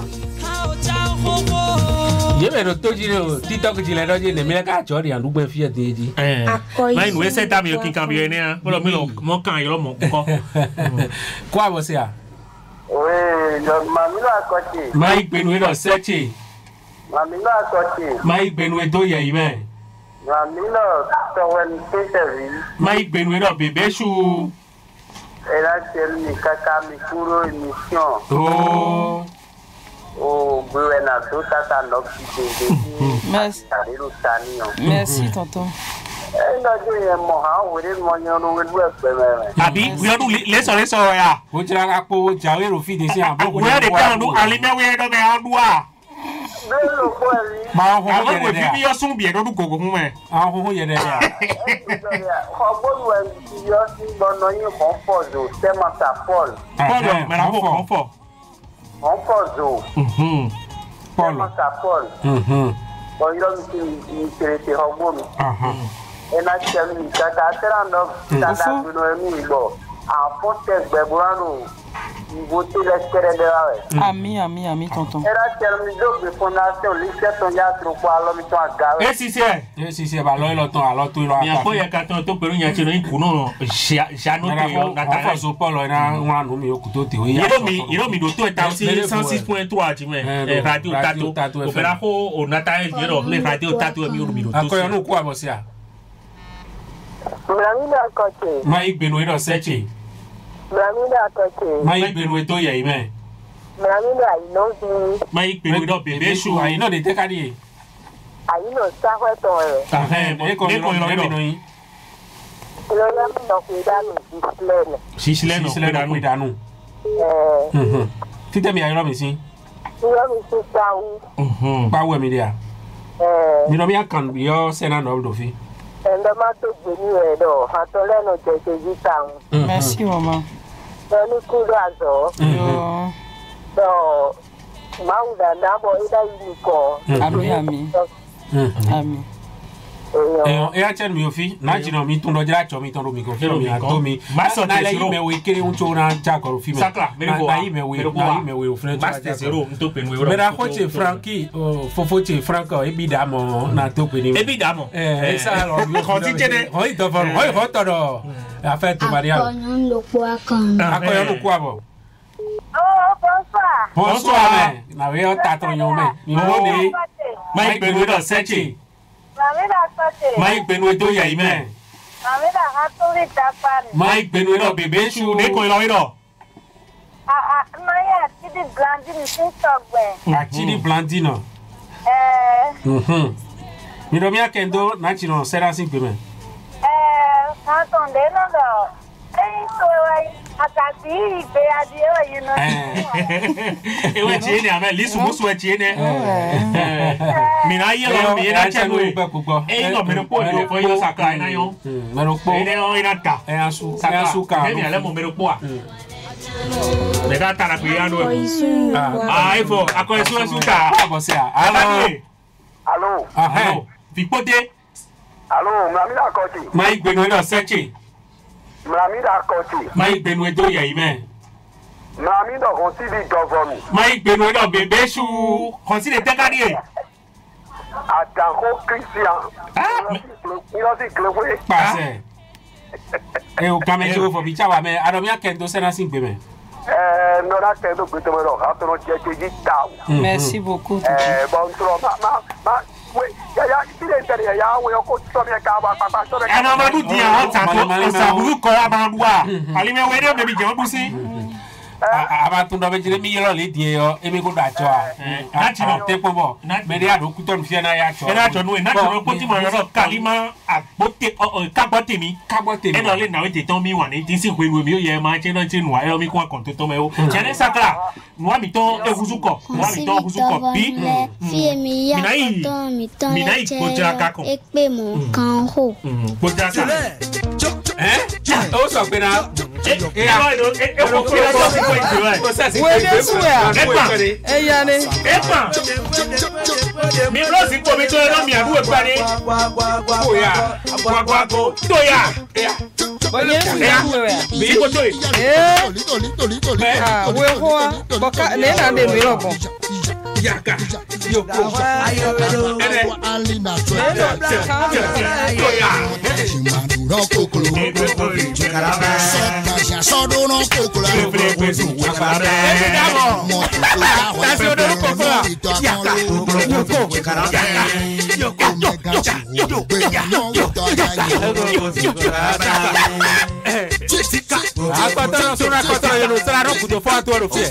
Ye me ro to ji o TikTok ji le do ji ne mi le ka cho ri an dugbe fi e de ji. Eh. Mai nu ese ta mi yo kin kan bi ene a. Mo lo mi lo mo kan yo mo ko. Kwa bo se a. Oui, yo Mamila Kochi. Mike Benue do sechi. Mamila Kochi. Mike Benue do ye ime. Mamila Towen Peterville. Mike Benue do bebe chou. Era tel mi kaka mi kuro émission. Oh. Oh, buena do tata no ki Merci. Merci tonton. Eh, no je mo ha wo re mo yan no we we pe me. Abi, we do le so le so ya. Wo jira ka po jawe ro fi de si an bo. We de kan do ali me we do me andu a. Belo ko ri. Ma ho ho ye de. Fi bi yo sun bi e do gogo hu me. Ah ho ho ye de ya. Ko bo we ti yo si bo no yin ko fo zo te ma ta Paul. Paul, me la ho ko fo. On fo zo. Mhm. Paul. Ma ta Paul. Mhm. Bo yo mi ti mi tere te ho bo mi. Aha. Ena chemi kaka tera no tata no mi lo. A fo te gbeburanu. Voter l'escalier de la rue. Ami, ami, ami, tonton. Era chemi do de fondation lycée ton ya tro kwa lo mi to agawe. Eh si si eh. Eh si si ba lo lo ton alo to ro Mi apo ya ka ton to peru nya che no iku no ja no to yo na ta. Fa so Paul na wa no mi okuto te o ya. Iro mi iro mi do to eta si cent six point trois ti me. Radio Tato. Opera ko o na ta e ro le Radio Tato mi ro mi do to. Akoyo no ku abo si a. Mamila Kochi. Mike Benue do sechi. Mamila Kochi. Mike Benue to ye ime. Mamila ino bi. Mike Benue do bebe chou. Ayi no de te ka di. Ayi no sa hwe to e. Ah eh, e ko no no no yi. Lo ya mi no ku da mi display. Sisile no ku da nu. Eh. Mhm. Tite mi ayi lo mi si. Yo mi si sa u. Mhm. Pa we mi dia. Eh. Mi no mi akan yo sena no do fi. Endo ma to gbeni e do. Ha to le no je je ji ta un. Merci maman. Ni ku da zo. Yo. Do ma u da na bo ida yi ko. Ami, ami. Ami. Eh, e a chen mi ofi, na jino mi tundo jira cho mi tondo mi ko filo mi ato mi. Na la ime we kere un chona cha ko fi mi. Na ime we, na ime we ofre. Master zero nto pe we. Mera hoche Frankie, fofoche Franco e bidamo na to pe ni. E bidamo. Eh, esa lo mi ko ti chene. Hoi to for, hoi ho to do. A fe to Maria. Akoyon lo kwa kan. Akoyon lo kwa bo. Oh, bonsoir. Bonsoir me. Na we o ta to yo me. Mi mo ni. Mai pe we do sechi. Mamida sote. Mai pe we do ya ime. Mamida haturi tapani. Mai pe we do bebe chu ne ko lo iro. Ah ah, maya chidi blandi ni sintogbe. A chidi blandino. Eh. Mhm. Mi do mi akendo na chino sera sin pe me. Eh, santonde no do. Eh, so ai atati be adio you know. Ewe chene ame lisu musu e chene. Mina ye lo mi na chenu. E no me no po yo po yo sakra na yo. Me no po. Ene o ina ta. E asu, e asu ka. E mi ale mo me no po a. Me ga ta na pe ya no. Ah, e fo, ako esu esu ta. Abo se a. Allo. Allo. Ah, fi pote. Allo, Mamida Koti. Mai gbenu no sechi. Mamida Koti. Mai gbenu do ya ime. Mamida consider government. Mai gbenu do bebe chu, consider tekari e. Atanko Christian. Ah, il a dit que Passe. E o kame jo fo bi chawa me, ado mi akendo sera sin pe me. Euh, non, là, c'est donc que tu me l'as Merci beaucoup. Euh, bon, tu ma, ma, ma, oui, ya, ya, il est derrière, ya, oui, on continue à avoir, papa, ça, et non, Madou dit, hein, ça, ça, vous, quoi, Madou, allez, mais, ouais, mais, bien, aussi. Abatunda bejile mi yelo le die yo emi go da cho a na ti no te pobo me dia do ku ton fie na ya cho na cho no na cho no poti mo ro kalima agbote o kabote mi kabote mi e no le na we te ton mi wa ni ti si hwe mi o ye ma che na che no a mi kwa kon to to me o chene sakra no mi ton e huzuko no mi ton huzuko bi fi mi ya ton mi ton mi na ipoja ka kon e pe mo kan ho poja ka eh o so pe na e e e e ko ko Wele suya. Epa. Eya ne. Epa. Mi lo si ko mi to ero mi adu epa ni. Oya. Gwa gwa go. Toya. Wele suya. Bi ko toy. Eh. Ah, we ho boka ne na de mi lo bon. Yaka. Yo ko. Ene. Toya. No kokolo. Sodo no kokolo. Akotoro sura akotoro yo no sara ro kudo fo atoro fie.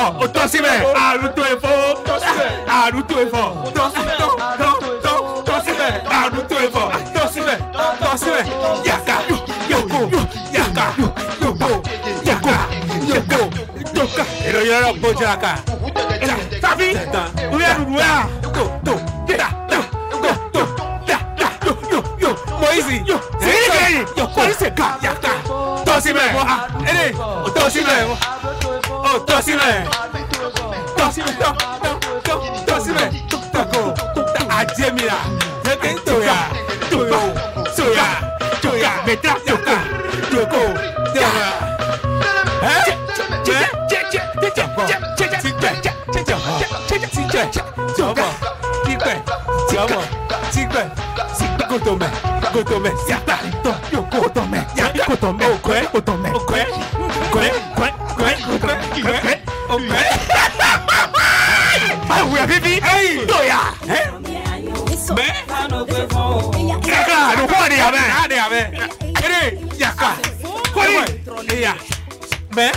fort, autant si mais, aruto est fort, aruto est fort, autant si mais, autant si mais, aruto est fort, autant si mais, autant si mais, yaka, yoko, yaka, yoko, yaka, yoko, yoko, et le yoro bojaka, sabi, oui, oui, to, to, da, da, to, da, da, yo, yo, yo, Moïse, yo, c'est gagné, yo, Moïse, yaka, to si mais, allez, autant si mais. Oh, tosime! Tosime! Tosime! Toko! Adjemira! Toya! Toyo! Soya! Toya! Metra! Toka! Toko! Toya! Hein? Kotome, kotome, yata, to, yoko, kotome, yata, kotome, okwe, kotome, okwe, okwe, okwe, okwe, okwe, okwe, okwe. Ah oui, baby, hey, toya, hein? Mais, yaka, no quoi de yabe, ade yabe, ede, yaka, quoi de, ya, mais,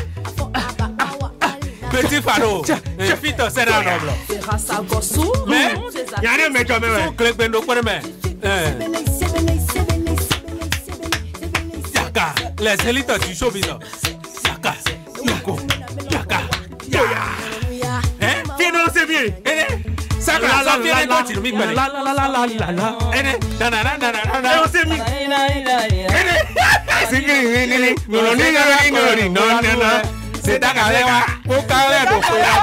petit faro, je fit ton sénat noble. Mais, y'a ne me tombe, clé bendo quoi de mais. Yaka, les élites du showbiz. Yaka, yoko, yaka, yaka. Hein? Fino, c'est bien. Eh? Ça va, ça vient de continuer, mi pele. La la la la la la la. Eh? Na na na na na na. Eh, on s'est mis. Eh? C'est que ni ni ni. Non non ni ni ni non non non. C'est ta galera. Au carré de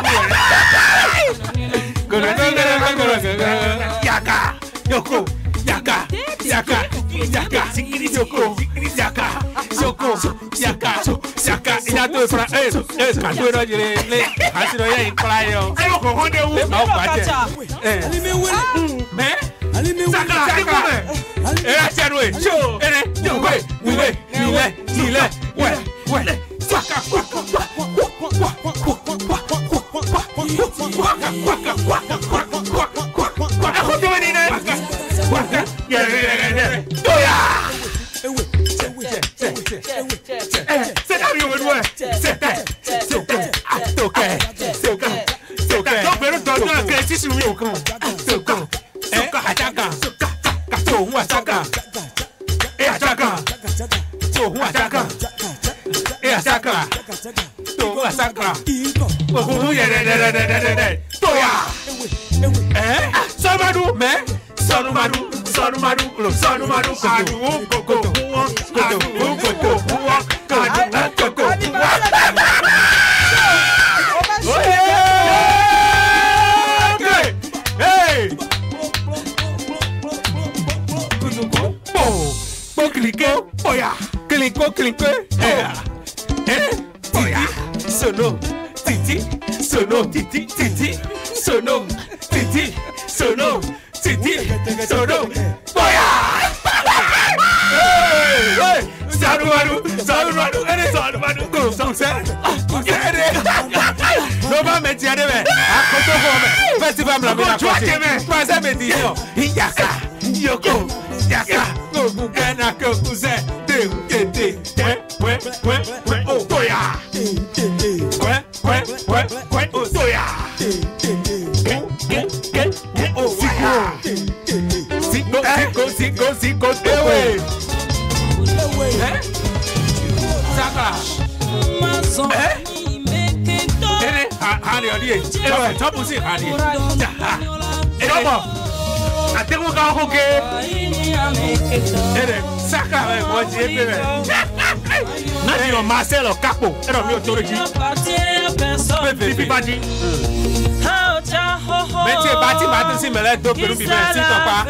fou. Yaka, yoko. Yaka, yaka, yaka, yoko, yaka, yoko, yaka, yaka. Il y a deux frères. Eh, eh, quand tu es là, je les, les, quand tu es là, il plaît. Eh, on comprend de où? Non, pas de. Eh, mais, saka, saka, eh, la tienne, oui, chaud, eh, oui, oui, oui, oui, oui, ouais, ouais, saka, c'est là où on doit. C'est c'est ok, c'est ok, c'est ok, c'est ok. Donc mais le docteur que si sur lui au camp. C'est ok. C'est ok, ataka. So hu ataka. Eh ataka. So hu ataka. Eh ataka. So hu ataka. Oh hu ye de de de de de. Toya. Eh? Somadu, mais Sonumadu, Sonumadu, Sonumadu, Adu, Koko, Adu, Koko, Adu, Koko. Hey! Bon, cliquez, Oya, cliquez, cliquez, eh, eh, Oya, Sono, Titi, Sono, Titi, Titi, Sono, Titi, Sono. Titi, Sono, Boya! Hey! Sarumaru, Sarumaru, allez, Sarumaru, go, Sansen! Non, pas mettre à demain. À côté de vous, festival la mer à côté. Pas à médiation. Yaka, Yoko, Yaka, Goku, Kanaka, Cousin, de Tete, ouais, ouais, ouais, ouais, oh, Boya! Ouais, ouais, ouais, ouais, oh, Boya! Oh, Zico, Zico, Zico, Zico, Ewe. Eh? Saka. Eh? Eh? Hali, hali. Ewe, top aussi, hali. Eh, comment? Attends, on va hockey. Eh, Saka, moi, j'ai fait. Nani, Marcelo Capo. Eh, non, mieux, tu le dis. Pipi Badi. Mais tu es bâti maintenant si me l'aide d'eau pour nous vivre si t'en pas.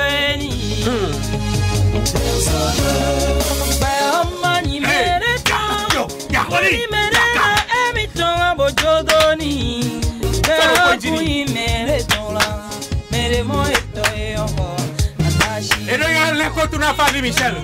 Et là, il y a l'écho de la famille Michel.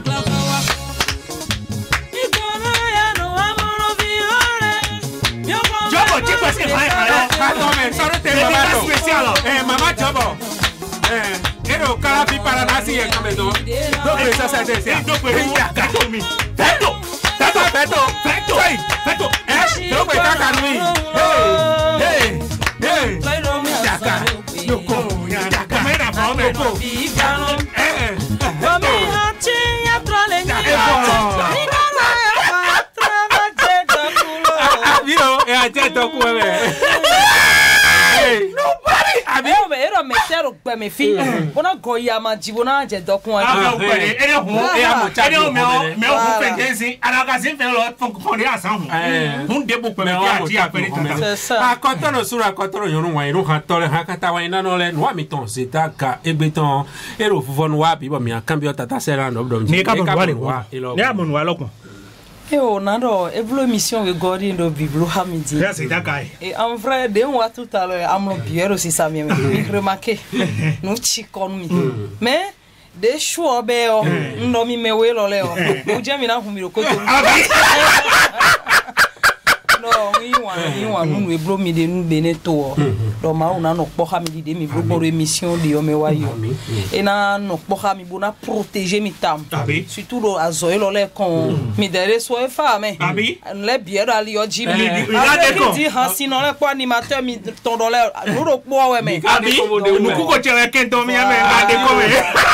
Jobo, tu peux se faire. Attends, mais ça ne t'est pas spécial. Eh, maman Jobo. Eh, et le carabi para nasi et comme ça. Donc, ça, c'est spécial. Donc, il y a Katomi. Feto, Feto, Feto, Feto, Feto. Eh, donc, il y a Katomi. Hey. donc ouais. Nobody. Abi o me ero me tero gbe me fi. Bona goya ma jibona je dokun ah o pe ere hu e amo cha ere o me o me o hu pe nsi ara ka sin fe lo fon ko ni asan hu hun de bu pe me ti a pe ta a kontoro sura kontoro yonu wa iru han tole han kata wa ina no le no mi ton se ta ka egbeton ero fufon wa bi bo mi akan bi o tata sera no dom ni ka bo wa le wa ni amon wa lokun Yo, nado, evlo émission we godi ndo biblo hamidi. Yeah, c'est d'accord. Et en vrai, de on voit tout à l'heure, amlo bière aussi ça bien. Remarquez, nous chikon mi. Mais des choix be o, ndo mi mewe lo le o. O jami na hu mi ro ko to. No, we want, we want, nous evlo mi de nous beneto. Do ma una no po hamidi de mi blo pour émission de o me wa yo. Et na no po hami bona protéger mi tam. Surtout do azoe lo le kon mi dere so e femme. Le bière ali o jimi. Avec dit hansi no le ko animateur mi ton do le. Nous ro po we me. Nous ko ko chere ken to mi ame ngade ko me.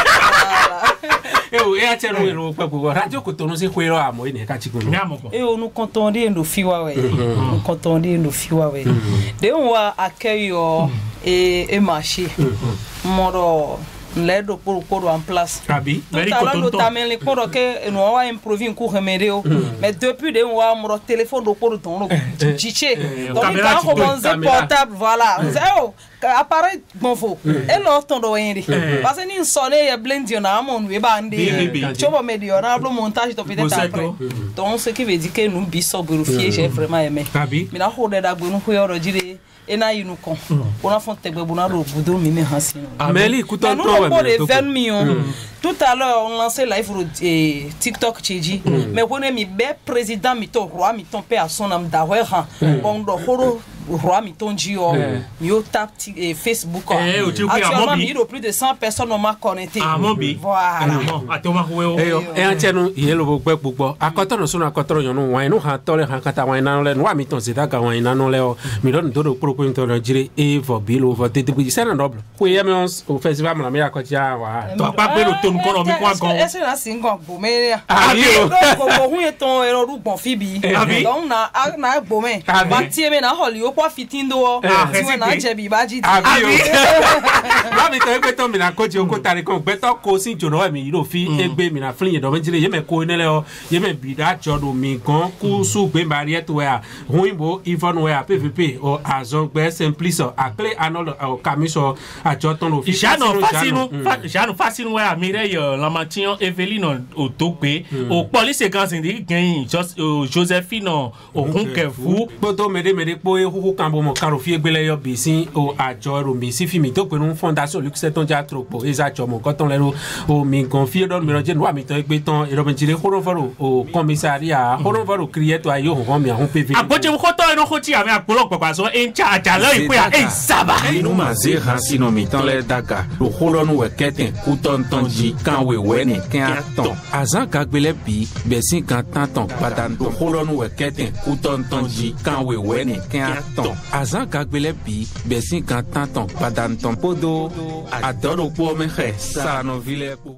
Eu e atero ero pa ko radio ko to no se kwero amo ine ka chiko. Eu nous comptons de ndo fiwa we. Nous comptons de ndo fiwa we. De on wa accueil et et marché. Moro ledo pour pour en place. Abi, very content. Tout à l'heure, les pour que nous avons improvisé un coup remédié. Mais depuis de on a mon téléphone do pour ton chiché. Donc quand on commence portable voilà. Oh, appareil bon faux. Et l'autre ton do indi. Parce que ni soleil est blindé na mon we bandé. Tu vas me dire on a le montage peut-être après. Donc ce qui veut dire que nous biso vérifier j'ai vraiment aimé. Mais na ho de da gbe nous ko yoro dire ena yinu kon ona fon tegbe bona ro budo mi me hansi ameli kuton to wa me vingt millions tout à l'heure on lançait live eh, TikTok tchiji mais pone mi be président mi to roi mi ton père son âme d'awera bon do horo roi mi ton jio mi o tap eh, Facebook eh o tu actuellement mi do plus de cent personnes on m'a connecté ah mon bi voilà atoma ko e e antienu yelo bo gbe pupo akoto no suna akoto yo no wa inu ha tole ha kata wa ina no le no mi ton zeta ka wa ina no le o mi don do pro ko into no jire e for bilo for tete bu sena noble ko ye mi on o festival na mi akotia wa to pa pe lo ton ko no mi kwa gon ese na singo gbo me ah ko ko hu eton ero ru gbon fibi don na na gbo me ba tie me na holi o kwa fitindo o ti we na jebi ba ji ti ba mi to e to mi na ko ji o ko tari kon gbe to ko si joro mi ro fi egbe mi na flin do me jire ye me ko ne le o ye me bi da jodo mi gan ku su gbe bari eto ya huimbo even we pvp o azon gbe simplice akle anol o kamiso ajoton lo fi jano fasinu jano fasinu we amire yo la matin Eveline o to pe o police kan sin di gan Josephine o kunke fu gbodo mere mere po e hu kan bo mo karo fi egbele yo bisin o ajo ro mi si fi mi to pe nu fondation luxe ton ja tropo eza jo mo koton lero o mi confie don mi roje no mi to egbe ton ero menjire horo foro o commissariat horo foro crier to ayo ho mi ahun pv aboje ko to eno ko ti ame apolopo pa so en cha cha lo ipe a e saba inu ma ze hasino mi ton le daga ro holo nu we keten ku ton ton ji kan we we ni kan ton azan kagbele bi besin kan tan ton padan do holo nu we keten ku ton ton ji kan we we ni kan ton azan kagbele bi besin kan tan ton padan ton podo adoro po me he sa no vile